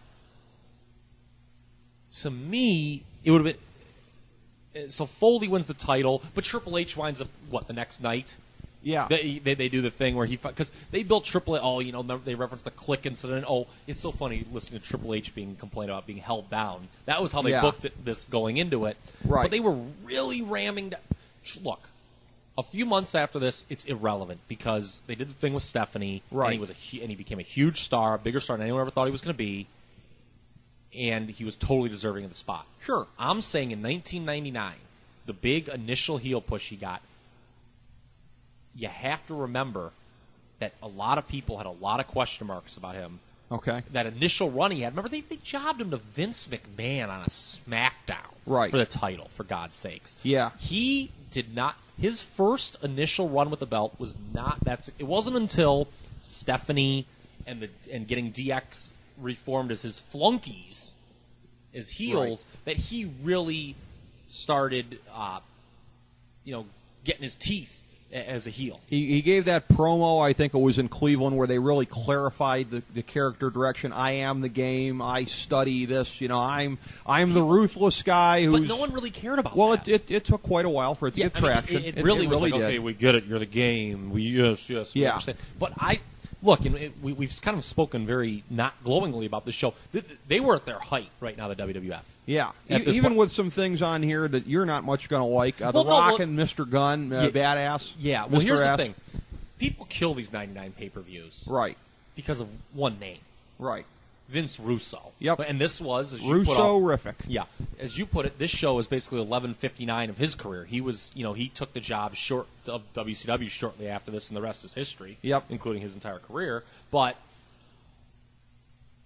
to me, it would have been. So Foley wins the title, but Triple H winds up what the next night. Yeah. They, they they do the thing where he because they built Triple H. Oh, you know, they reference the Click incident. Oh, it's so funny listening to Triple H being complained about being held down. That was how they Yeah. booked it, this going into it. Right. But they were really ramming. Down. Look, a few months after this, it's irrelevant because they did the thing with Stephanie, Right. and he was a hu- and he became a huge star, a bigger star than anyone ever thought he was going to be, and he was totally deserving of the spot. Sure. I'm saying in nineteen ninety-nine, the big initial heel push he got, you have to remember that a lot of people had a lot of question marks about him. Okay. That initial run he had, remember they, they jobbed him to Vince McMahon on a SmackDown Right. for the title, for God's sakes. Yeah. He did not, his first initial run with the belt was not, that's, it wasn't until Stephanie and the and getting D X reformed as his flunkies, as heels, Right. that he really started, uh, you know, getting his teeth a- as a heel. He, he gave that promo, I think it was in Cleveland, where they really clarified the, the character direction. I am the game. I study this. You know, I'm I'm the ruthless guy who's. But no one really cared about Well, that. it, it it took quite a while for it to Yeah, get I mean, traction. it, it really was like, did. okay, we get it. You're the game. We yes, yes, we Yeah. understand. But I look, and it, we, we've kind of spoken very not glowingly about this show. They, they were at their height right now, the W W F. Yeah, At E- this even point- with some things on here that you're not much going to like. Uh, Well, the no, Rock well- and Mister Gunn, uh, Yeah. badass. Yeah. Well, Mister here's S. the thing: people kill these ninety-nine pay-per-views Right, because of one name, right. Vince Russo. Yep. And this was as you put up, Russo-rific. Yeah, as you put it, this show is basically eleven fifty-nine of his career. He was, you know, he took the job short of W C W shortly after this, and the rest is history. Yep. Including his entire career. But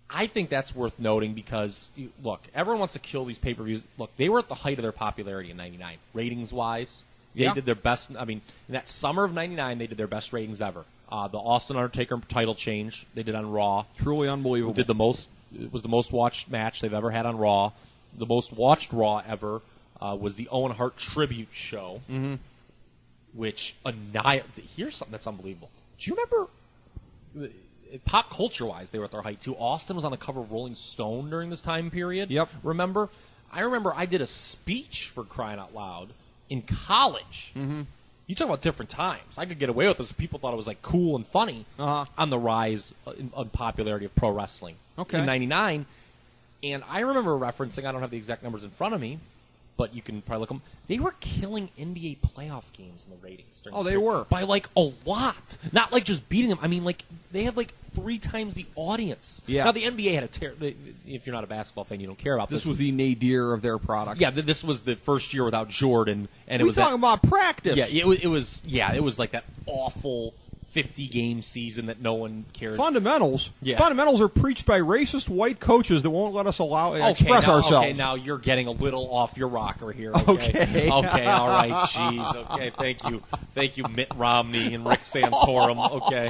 I think that's worth noting because, you, look, everyone wants to kill these pay-per-views. Look, they were at the height of their popularity in ninety-nine. Ratings-wise, they yeah. did their best. I mean, in that summer of ninety-nine, they did their best ratings ever. Uh, the Austin Undertaker title change they did on Raw. Truly unbelievable. Did the most, it was the most watched match they've ever had on Raw. The most watched Raw ever uh, was the Owen Hart tribute show, mm-hmm. which annihilated. Here's something that's unbelievable. Do you remember... Pop culture-wise, they were at their height, too. Austin was on the cover of Rolling Stone during this time period. Yep. Remember? I remember I did a speech for crying out loud in college. Mm-hmm. You talk about different times. I could get away with this. People thought it was like cool and funny uh-huh. on the rise in, in popularity of pro wrestling okay. in ninety-nine. And I remember referencing, I don't have the exact numbers in front of me, but you can probably look them. They were killing N B A playoff games in the ratings. Oh, they were. By, like, a lot. Not, like, just beating them. I mean, like, they had, like, three times the audience. Yeah. Now, the N B A had a ter- if you're not a basketball fan, you don't care about this. This was the nadir of their product. Yeah, this was the first year without Jordan. And we it was talking that, about practice. Yeah, it was, it was, yeah, it was like that awful fifty-game season that no one cared. Fundamentals. Yeah. Fundamentals are preached by racist white coaches that won't let us allow okay, express now, ourselves. Okay, now you're getting a little off your rocker here. Okay, okay, okay all right, jeez. Okay, thank you, thank you, Mitt Romney and Rick Santorum. Okay,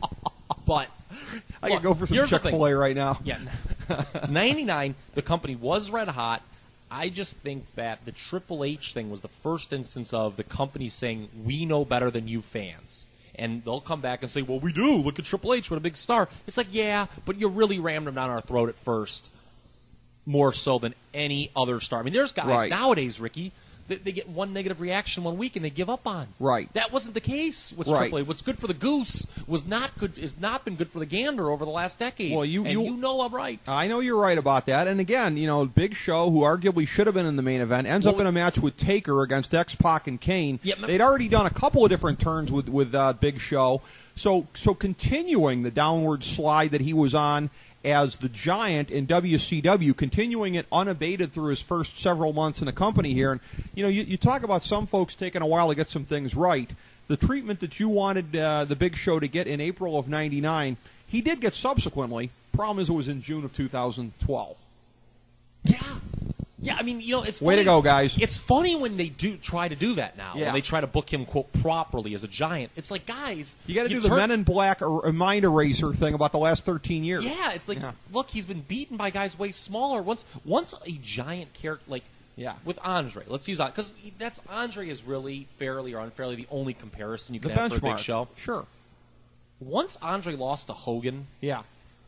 but I look, could go for some Chick-fil-A right now. Yeah, ninety-nine. The company was red hot. I just think that the Triple H thing was the first instance of the company saying, "We know better than you fans." And they'll come back and say, well, we do. Look at Triple H, what a big star. It's like, yeah, but you really rammed him down our throat at first, more so than any other star. I mean, there's guys right. nowadays, Ricky, they, they get one negative reaction one week and they give up on. Right. That wasn't the case with right. Triple H. What's good for the goose was not good. Has not been good for the gander over the last decade. Well, you, and you, you know I'm right. I know you're right about that. And again, you know, Big Show, who arguably should have been in the main event, ends well, up in a match with Taker against X-Pac and Kane. Yeah, They'd already done a couple of different turns with with uh, Big Show. So, so continuing the downward slide that he was on as the Giant in W C W, continuing it unabated through his first several months in the company here. And, you know, you, you talk about some folks taking a while to get some things right. The treatment that you wanted uh, the Big Show to get in April of ninety-nine, he did get subsequently. Problem is it was in June of two thousand twelve. Yeah. Yeah, I mean, you know, it's funny. Way to go, guys. It's funny when they do try to do that now. Yeah. When they try to book him, quote, properly as a Giant. It's like, guys. You got to do turn- the Men in Black or, mind eraser thing about the last thirteen years. Yeah, it's like, yeah. look, he's been beaten by guys way smaller. Once once a Giant character, like, yeah. with Andre. Let's use that. Because that's Andre is really, fairly or unfairly, the only comparison you can the have benchmark. for a Big Show. Sure. Once Andre lost to Hogan. Yeah.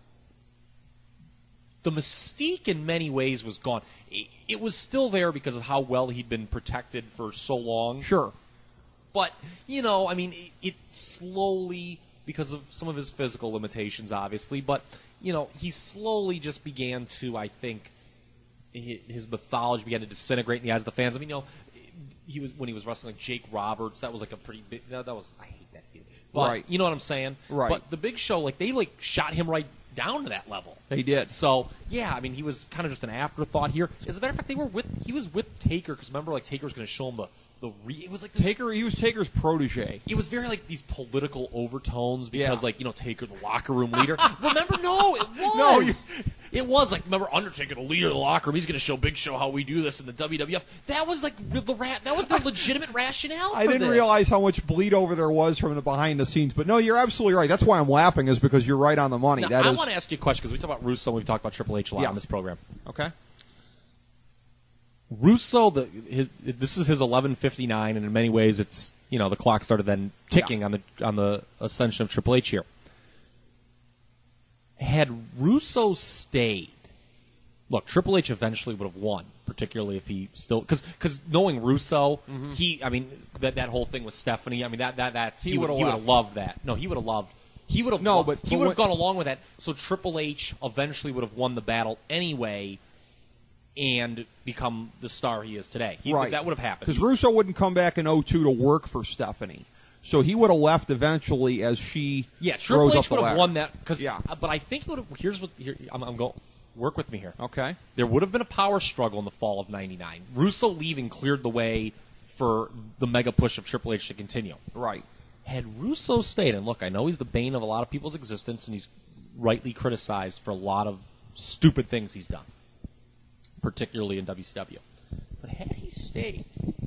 The mystique in many ways was gone. It, it was still there because of how well he'd been protected for so long. Sure. But, you know, I mean, it, it slowly, because of some of his physical limitations, obviously, but, you know, he slowly just began to, I think, his mythology began to disintegrate in the eyes of the fans. I mean, you know, he was when he was wrestling like Jake Roberts, that was like a pretty big, that, that was, I hate that feeling. But, right. you know what I'm saying? Right. But the Big Show, like, they, like, shot him right down to that level. They did. So, yeah, I mean, he was kind of just an afterthought here. As a matter of fact, they were with, he was with Taker, because remember, like, Taker was going to show him the, the re, it was like this, Taker, he was Taker's protege. It was very like these political overtones because, yeah. like, you know, Taker, the locker room leader. Remember? No, it was. No, you... It was like, remember, Undertaker, the leader of the locker room. He's going to show Big Show how we do this in the W W F. That was like the ra- that was the legitimate rationale. For I didn't this. realize how much bleed over there was from the behind the scenes. But no, you're absolutely right. That's why I'm laughing, is because you're right on the money. Now, that I is... want to ask you a question because we talk about Russo and we've talked about Triple H a lot yeah. on this program. Okay. Russo, the, his, this is his eleven fifty-nine, and in many ways, it's, you know, the clock started then ticking yeah. on the on the ascension of Triple H here. Had Russo stayed, look, Triple H eventually would have won, particularly if he still, because because knowing Russo, mm-hmm. he, I mean, that that whole thing with Stephanie, I mean, that that that's he, he would have loved that. No, he would have loved. He would have no, loved, but he but would have what, gone along with that. So Triple H eventually would have won the battle anyway. And become the star he is today. He, right. That would have happened. Because Russo wouldn't come back in oh two to work for Stephanie. So he would have left eventually as she yeah, Triple rose H up the would have ladder. won that. Cause, yeah. But I think it would have, here's what, here, I'm, I'm going, work with me here. Okay. There would have been a power struggle in the fall of ninety-nine. Russo leaving cleared the way for the mega push of Triple H to continue. Right. Had Russo stayed, and look, I know he's the bane of a lot of people's existence, and he's rightly criticized for a lot of stupid things he's done, particularly in W C W. But had he stayed,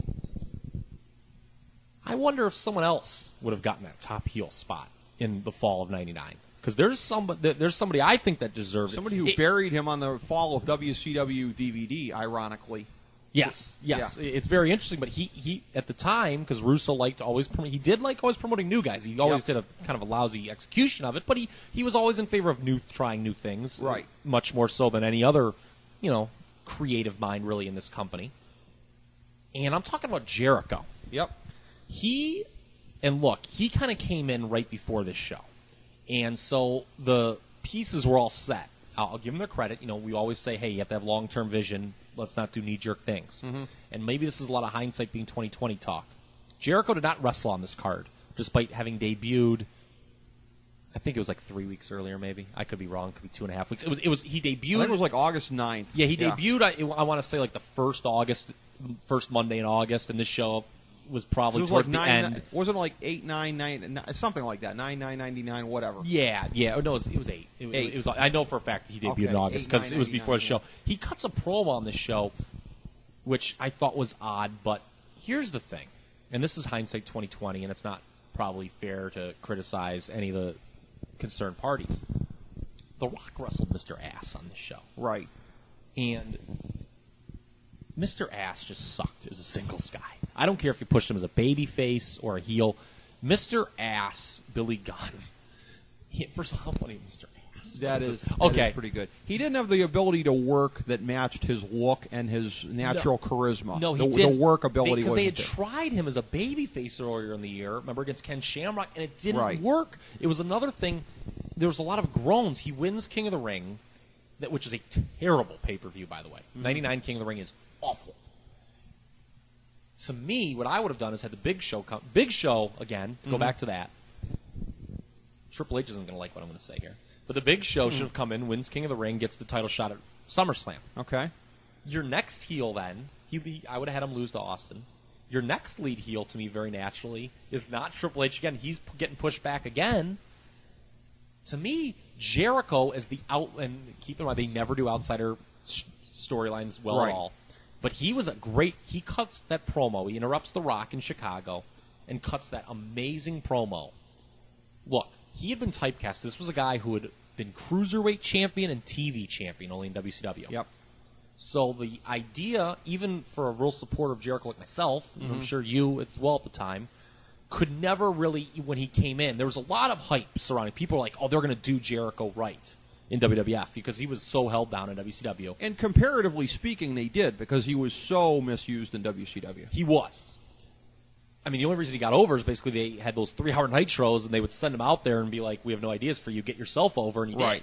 I wonder if someone else would have gotten that top heel spot in the fall of ninety-nine. Because there's somebody, there's somebody I think that deserved somebody it. who it, buried him on the fall of W C W D V D, ironically. Yes, yes, yeah. It's very interesting. But he, he at the time, because Russo liked always prom- he did like always promoting new guys. He always yep. did a kind of a lousy execution of it, but he, he was always in favor of new trying new things, right? Much more so than any other, you know, creative mind really in this company. And I'm talking about Jericho. Yep. He and look, he kind of came in right before this show, and so the pieces were all set. I'll, I'll give him their credit. You know, we always say, hey, you have to have long term vision. Let's not do knee-jerk things. Mm-hmm. And maybe this is a lot of hindsight being twenty twenty talk. Jericho did not wrestle on this card, despite having debuted, I think it was like three weeks earlier, maybe. I could be wrong. It could be two and a half weeks. It was, it was, he debuted. I think it was like August ninth. Yeah, he yeah. debuted, I, I want to say, like the first August, first Monday in August, and this show was probably so it was towards like the nine, end. Wasn't it like eight, nine, nine, nine, something like that, nine, nine, ninety-nine, whatever. Yeah, yeah. Oh, no, it was, it was eight. It, eight. It was. I know for a fact that he debuted okay. in August because it was before the show. Yeah. He cuts a promo on this show, which I thought was odd. But here's the thing, and this is hindsight twenty twenty, and it's not probably fair to criticize any of the concerned parties. The Rock wrestled Mister Ass on this show, right? And Mister Ass just sucked as a singles guy. I don't care if you pushed him as a baby face or a heel. Mister Ass, Billy Gunn. He, first of all, how funny Mister Ass. That is, that okay. is pretty good. He didn't have the ability to work that matched his look and his natural no, charisma. No, he the, didn't. The work ability Because they, they had there. tried him as a baby face earlier in the year, remember, against Ken Shamrock, and it didn't right. work. It was another thing. There was a lot of groans. He wins King of the Ring, that which is a terrible pay-per-view, by the way. Mm-hmm. ninety-nine King of the Ring is awful. To me, what I would have done is had the Big Show come. Big Show, again, go mm-hmm. back to that. Triple H isn't going to like what I'm going to say here. But the Big Show mm-hmm. should have come in, wins King of the Ring, gets the title shot at SummerSlam. Okay. Your next heel, then, he, I would have had him lose to Austin. Your next lead heel, to me, very naturally, is not Triple H again. He's getting pushed back again. To me, Jericho is the out, and keep in mind, they never do outsider st- storylines well right. at all. But he was a great, he cuts that promo. He interrupts The Rock in Chicago and cuts that amazing promo. Look, he had been typecast. This was a guy who had been Cruiserweight champion and T V champion only in W C W. Yep. So the idea, even for a real supporter of Jericho like myself, mm-hmm. I'm sure you as well at the time, could never really, when he came in, there was a lot of hype surrounding. People were like, oh, they're going to do Jericho right in W W F because he was so held down in W C W. And comparatively speaking, they did because he was so misused in W C W. He was. I mean, the only reason he got over is basically they had those three-hour nitros, and they would send him out there and be like, we have no ideas for you. Get yourself over, and he right. did.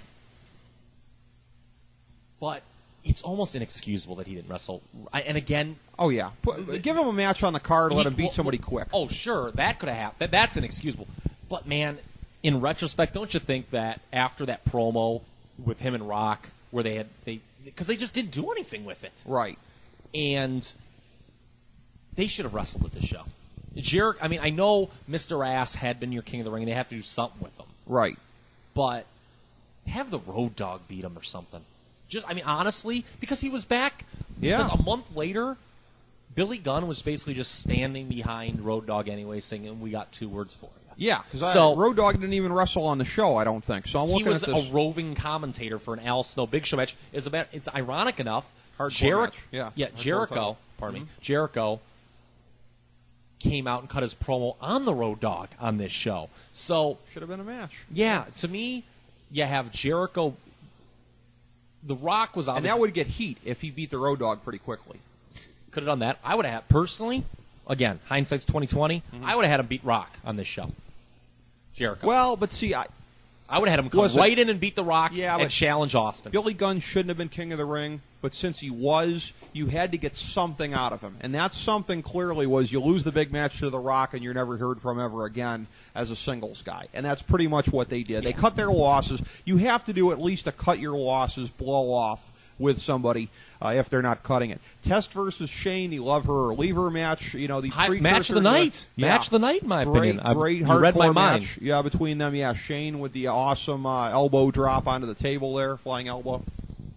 But it's almost inexcusable that he didn't wrestle. I, and again... Oh, yeah. Put, give him a match on the card, let him beat well, somebody quick. Oh, sure. That could have happened. That, that's inexcusable. But, man, in retrospect, don't you think that after that promo with him and Rock, where they had... they because they just didn't do anything with it. Right. And they should have wrestled at this show. Jericho, I mean, I know Mister Ass had been your King of the Ring, and they have to do something with him. Right. But have the Road Dogg beat him or something. Just, I mean, honestly, because he was back. Yeah. Because a month later, Billy Gunn was basically just standing behind Road Dogg anyway, singing, "We got two words for you." Yeah, because so, Road Dogg didn't even wrestle on the show, I don't think. So I'm looking he was at this. a roving commentator for an Al Snow Big Show match. It's about. It's ironic enough. Hardcore Jericho, match. Yeah. yeah, Hardcore Jericho. title. Pardon mm-hmm. me, Jericho came out and cut his promo on the Road Dogg on this show. So should have been a match. Yeah, to me, you have Jericho. The Rock was obviously, and that would get heat if he beat the Road Dogg pretty quickly. Could have done that. I would have personally. Again, hindsight's twenty twenty. Mm-hmm. I would have had him beat Rock on this show. Jericho. Well, but see, I I would have had him come Listen, right in and beat the Rock yeah, and but challenge Austin. Billy Gunn shouldn't have been King of the Ring, but since he was, you had to get something out of him. And that something clearly was you lose the big match to The Rock and you're never heard from ever again as a singles guy. And that's pretty much what they did. Yeah. They cut their losses. You have to do at least a cut your losses, blow off with somebody uh, if they're not cutting it. Test versus Shane, the love her or leave her match. You know, the High, match of the night. Yeah. Match of the night, in my great, opinion. Great, you hardcore read my match. mind. Yeah, between them. Yeah, Shane with the awesome uh, elbow drop onto the table there, flying elbow.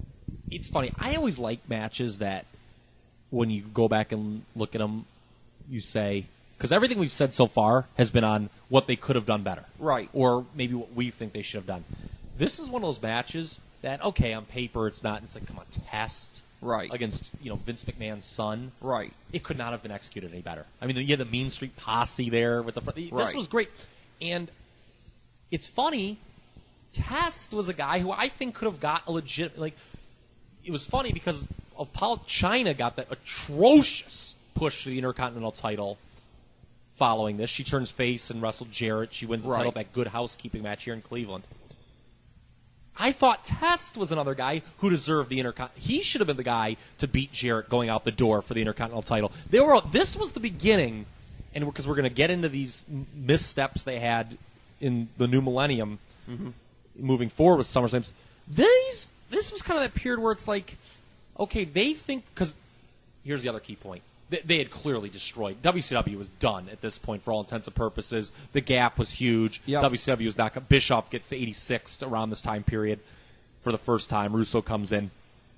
it's funny. I always like matches that when you go back and look at them, you say, because everything we've said so far has been on what they could have done better. Right. Or maybe what we think they should have done. This is one of those matches that, okay, on paper it's not. It's like, come on, Test. Right. Against, you know, Vince McMahon's son. Right. It could not have been executed any better. I mean, you had the Mean Street Posse there with the front. This Right. was great. And it's funny, Test was a guy who I think could have got a legit, like, it was funny because of Paul Chyna got that atrocious push to the Intercontinental title following this. She turns face and wrestled Jarrett. She wins the Right. title, that Good Housekeeping match here in Cleveland. I thought Test was another guy who deserved the Intercontinental. He should have been the guy to beat Jarrett going out the door for the Intercontinental title. They were. This was the beginning, and because we're going to get into these missteps they had in the new millennium, mm-hmm. moving forward with SummerSlam. These, this was kind of that period where it's like, okay, they think, because here's the other key point. They, they had clearly destroyed. W C W was done at this point for all intents and purposes. The gap was huge. Yep. W C W was not. Bischoff gets eighty-six around this time period for the first time. Russo comes in.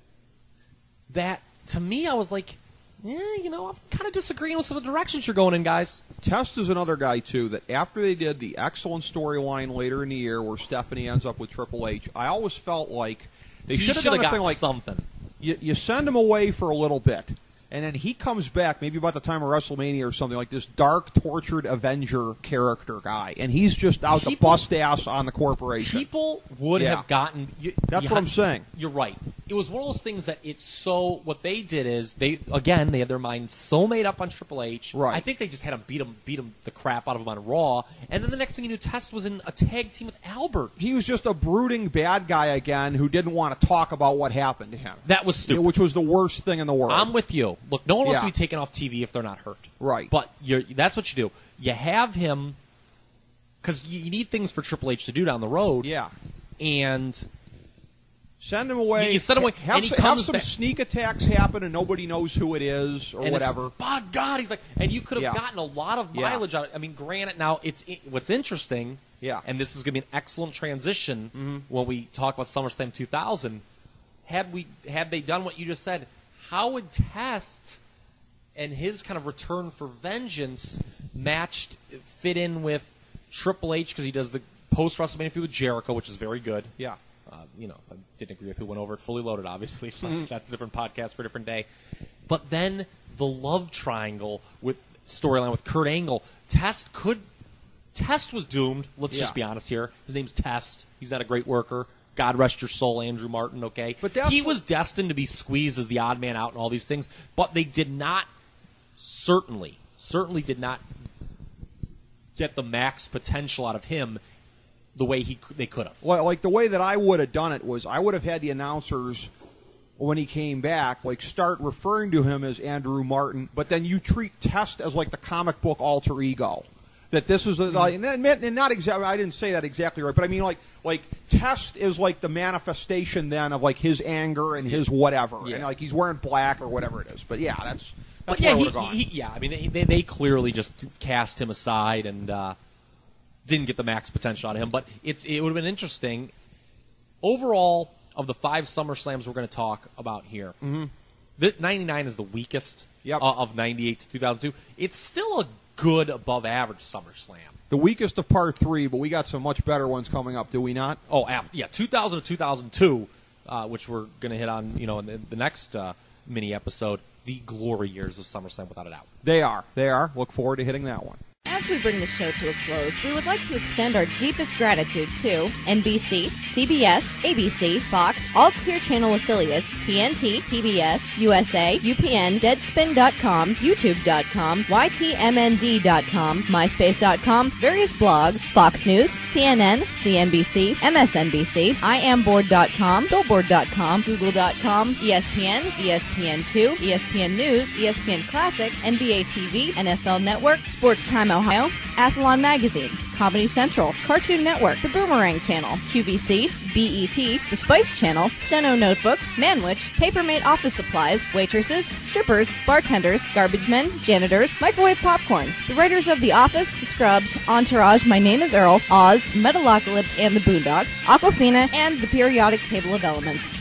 That, to me, I was like, yeah, you know, I'm kind of disagreeing with some of the directions you're going in, guys. Test is another guy, too, that after they did the excellent storyline later in the year where Stephanie ends up with Triple H, I always felt like they should have done a got thing like something. You, you send him away for a little bit, and then he comes back, maybe about the time of WrestleMania or something, like this dark, tortured Avenger character guy, and he's just out People- to bust ass on the corporation. People would Yeah. have gotten. You, That's you what ha- I'm saying. You're right. It was one of those things that it's so. What they did is they again they had their mind so made up on Triple H. Right. I think they just had him beat him beat him the crap out of him on Raw, and then the next thing you knew, Test was in a tag team with Albert. He was just a brooding bad guy again who didn't want to talk about what happened to him. That was stupid. Which was the worst thing in the world. I'm with you. Look, no one wants Yeah. to be taken off T V if they're not hurt. Right. But you're, that's what you do. You have him because you, you need things for Triple H to do down the road. Yeah. And Send him away. You- you send him away, Have, and he some, comes have some back- sneak attacks happen and nobody knows who it is or and whatever. It's, by God, he's back. And you could have Yeah. gotten a lot of Yeah. mileage out of it. I mean, granted, now, it's it, what's interesting, Yeah. and this is going to be an excellent transition Mm-hmm. when we talk about SummerSlam two thousand. Had we had they done what you just said, how would Test and his kind of return for vengeance matched fit in with Triple H because he does the post WrestleMania feud with Jericho, which is very good. Yeah. Uh, you know, I didn't agree with who went over it fully loaded, obviously. That's, that's a different podcast for a different day. But then the love triangle with storyline with Kurt Angle. Test could. Test was doomed. Let's Yeah. just be honest here. His name's Test. He's not a great worker. God rest your soul, Andrew Martin, okay? But that's he what- was destined to be squeezed as the odd man out and all these things. But they did not, certainly, certainly did not get the max potential out of him the way he they could have. Well, like the way that I would have done it was I would have had the announcers when he came back like start referring to him as Andrew Martin, but then you treat Test as like the comic book alter ego. That this is a, like, and, and not exactly. I didn't say that exactly right, but I mean like like Test is like the manifestation then of like his anger and his whatever, Yeah. and like he's wearing black or whatever it is. But yeah, that's that's But yeah, where I he, would have gone. he, yeah. I mean, they, they, they clearly just cast him aside and uh, didn't get the max potential out of him. But it's it would have been interesting. Overall, of the five SummerSlams we're going to talk about here, mm-hmm. the ninety-nine is the weakest Yep. uh, of ninety-eight to two thousand two. It's still a good above average SummerSlam. The weakest of part three, but we got some much better ones coming up, do we not? Oh, ab- yeah, two thousand to two thousand two, uh, which we're going to hit on, you know, in the, the next uh, mini episode. The glory years of SummerSlam, without a doubt. They are. They are. Look forward to hitting that one. As we bring the show to a close, we would like to extend our deepest gratitude to N B C, C B S, A B C, Fox, all Clear Channel affiliates, T N T, T B S, U S A, U P N, Deadspin dot com, YouTube dot com, Y T M N D dot com, MySpace dot com, various blogs, Fox News, C N N, C N B C, M S N B C, I am board dot com, Billboard dot com, Google dot com, E S P N, E S P N two, E S P N News, E S P N Classic, N B A T V, N F L Network, Sports Time Ohio, Athlon Magazine, Comedy Central, Cartoon Network, The Boomerang Channel, Q V C, B E T, The Spice Channel, Steno Notebooks, Manwich, Papermate Office Supplies, waitresses, strippers, bartenders, garbage men, janitors, microwave popcorn, the writers of The Office, Scrubs, Entourage, My Name is Earl, Oz, Metalocalypse and the Boondocks, Aquafina, and The Periodic Table of Elements.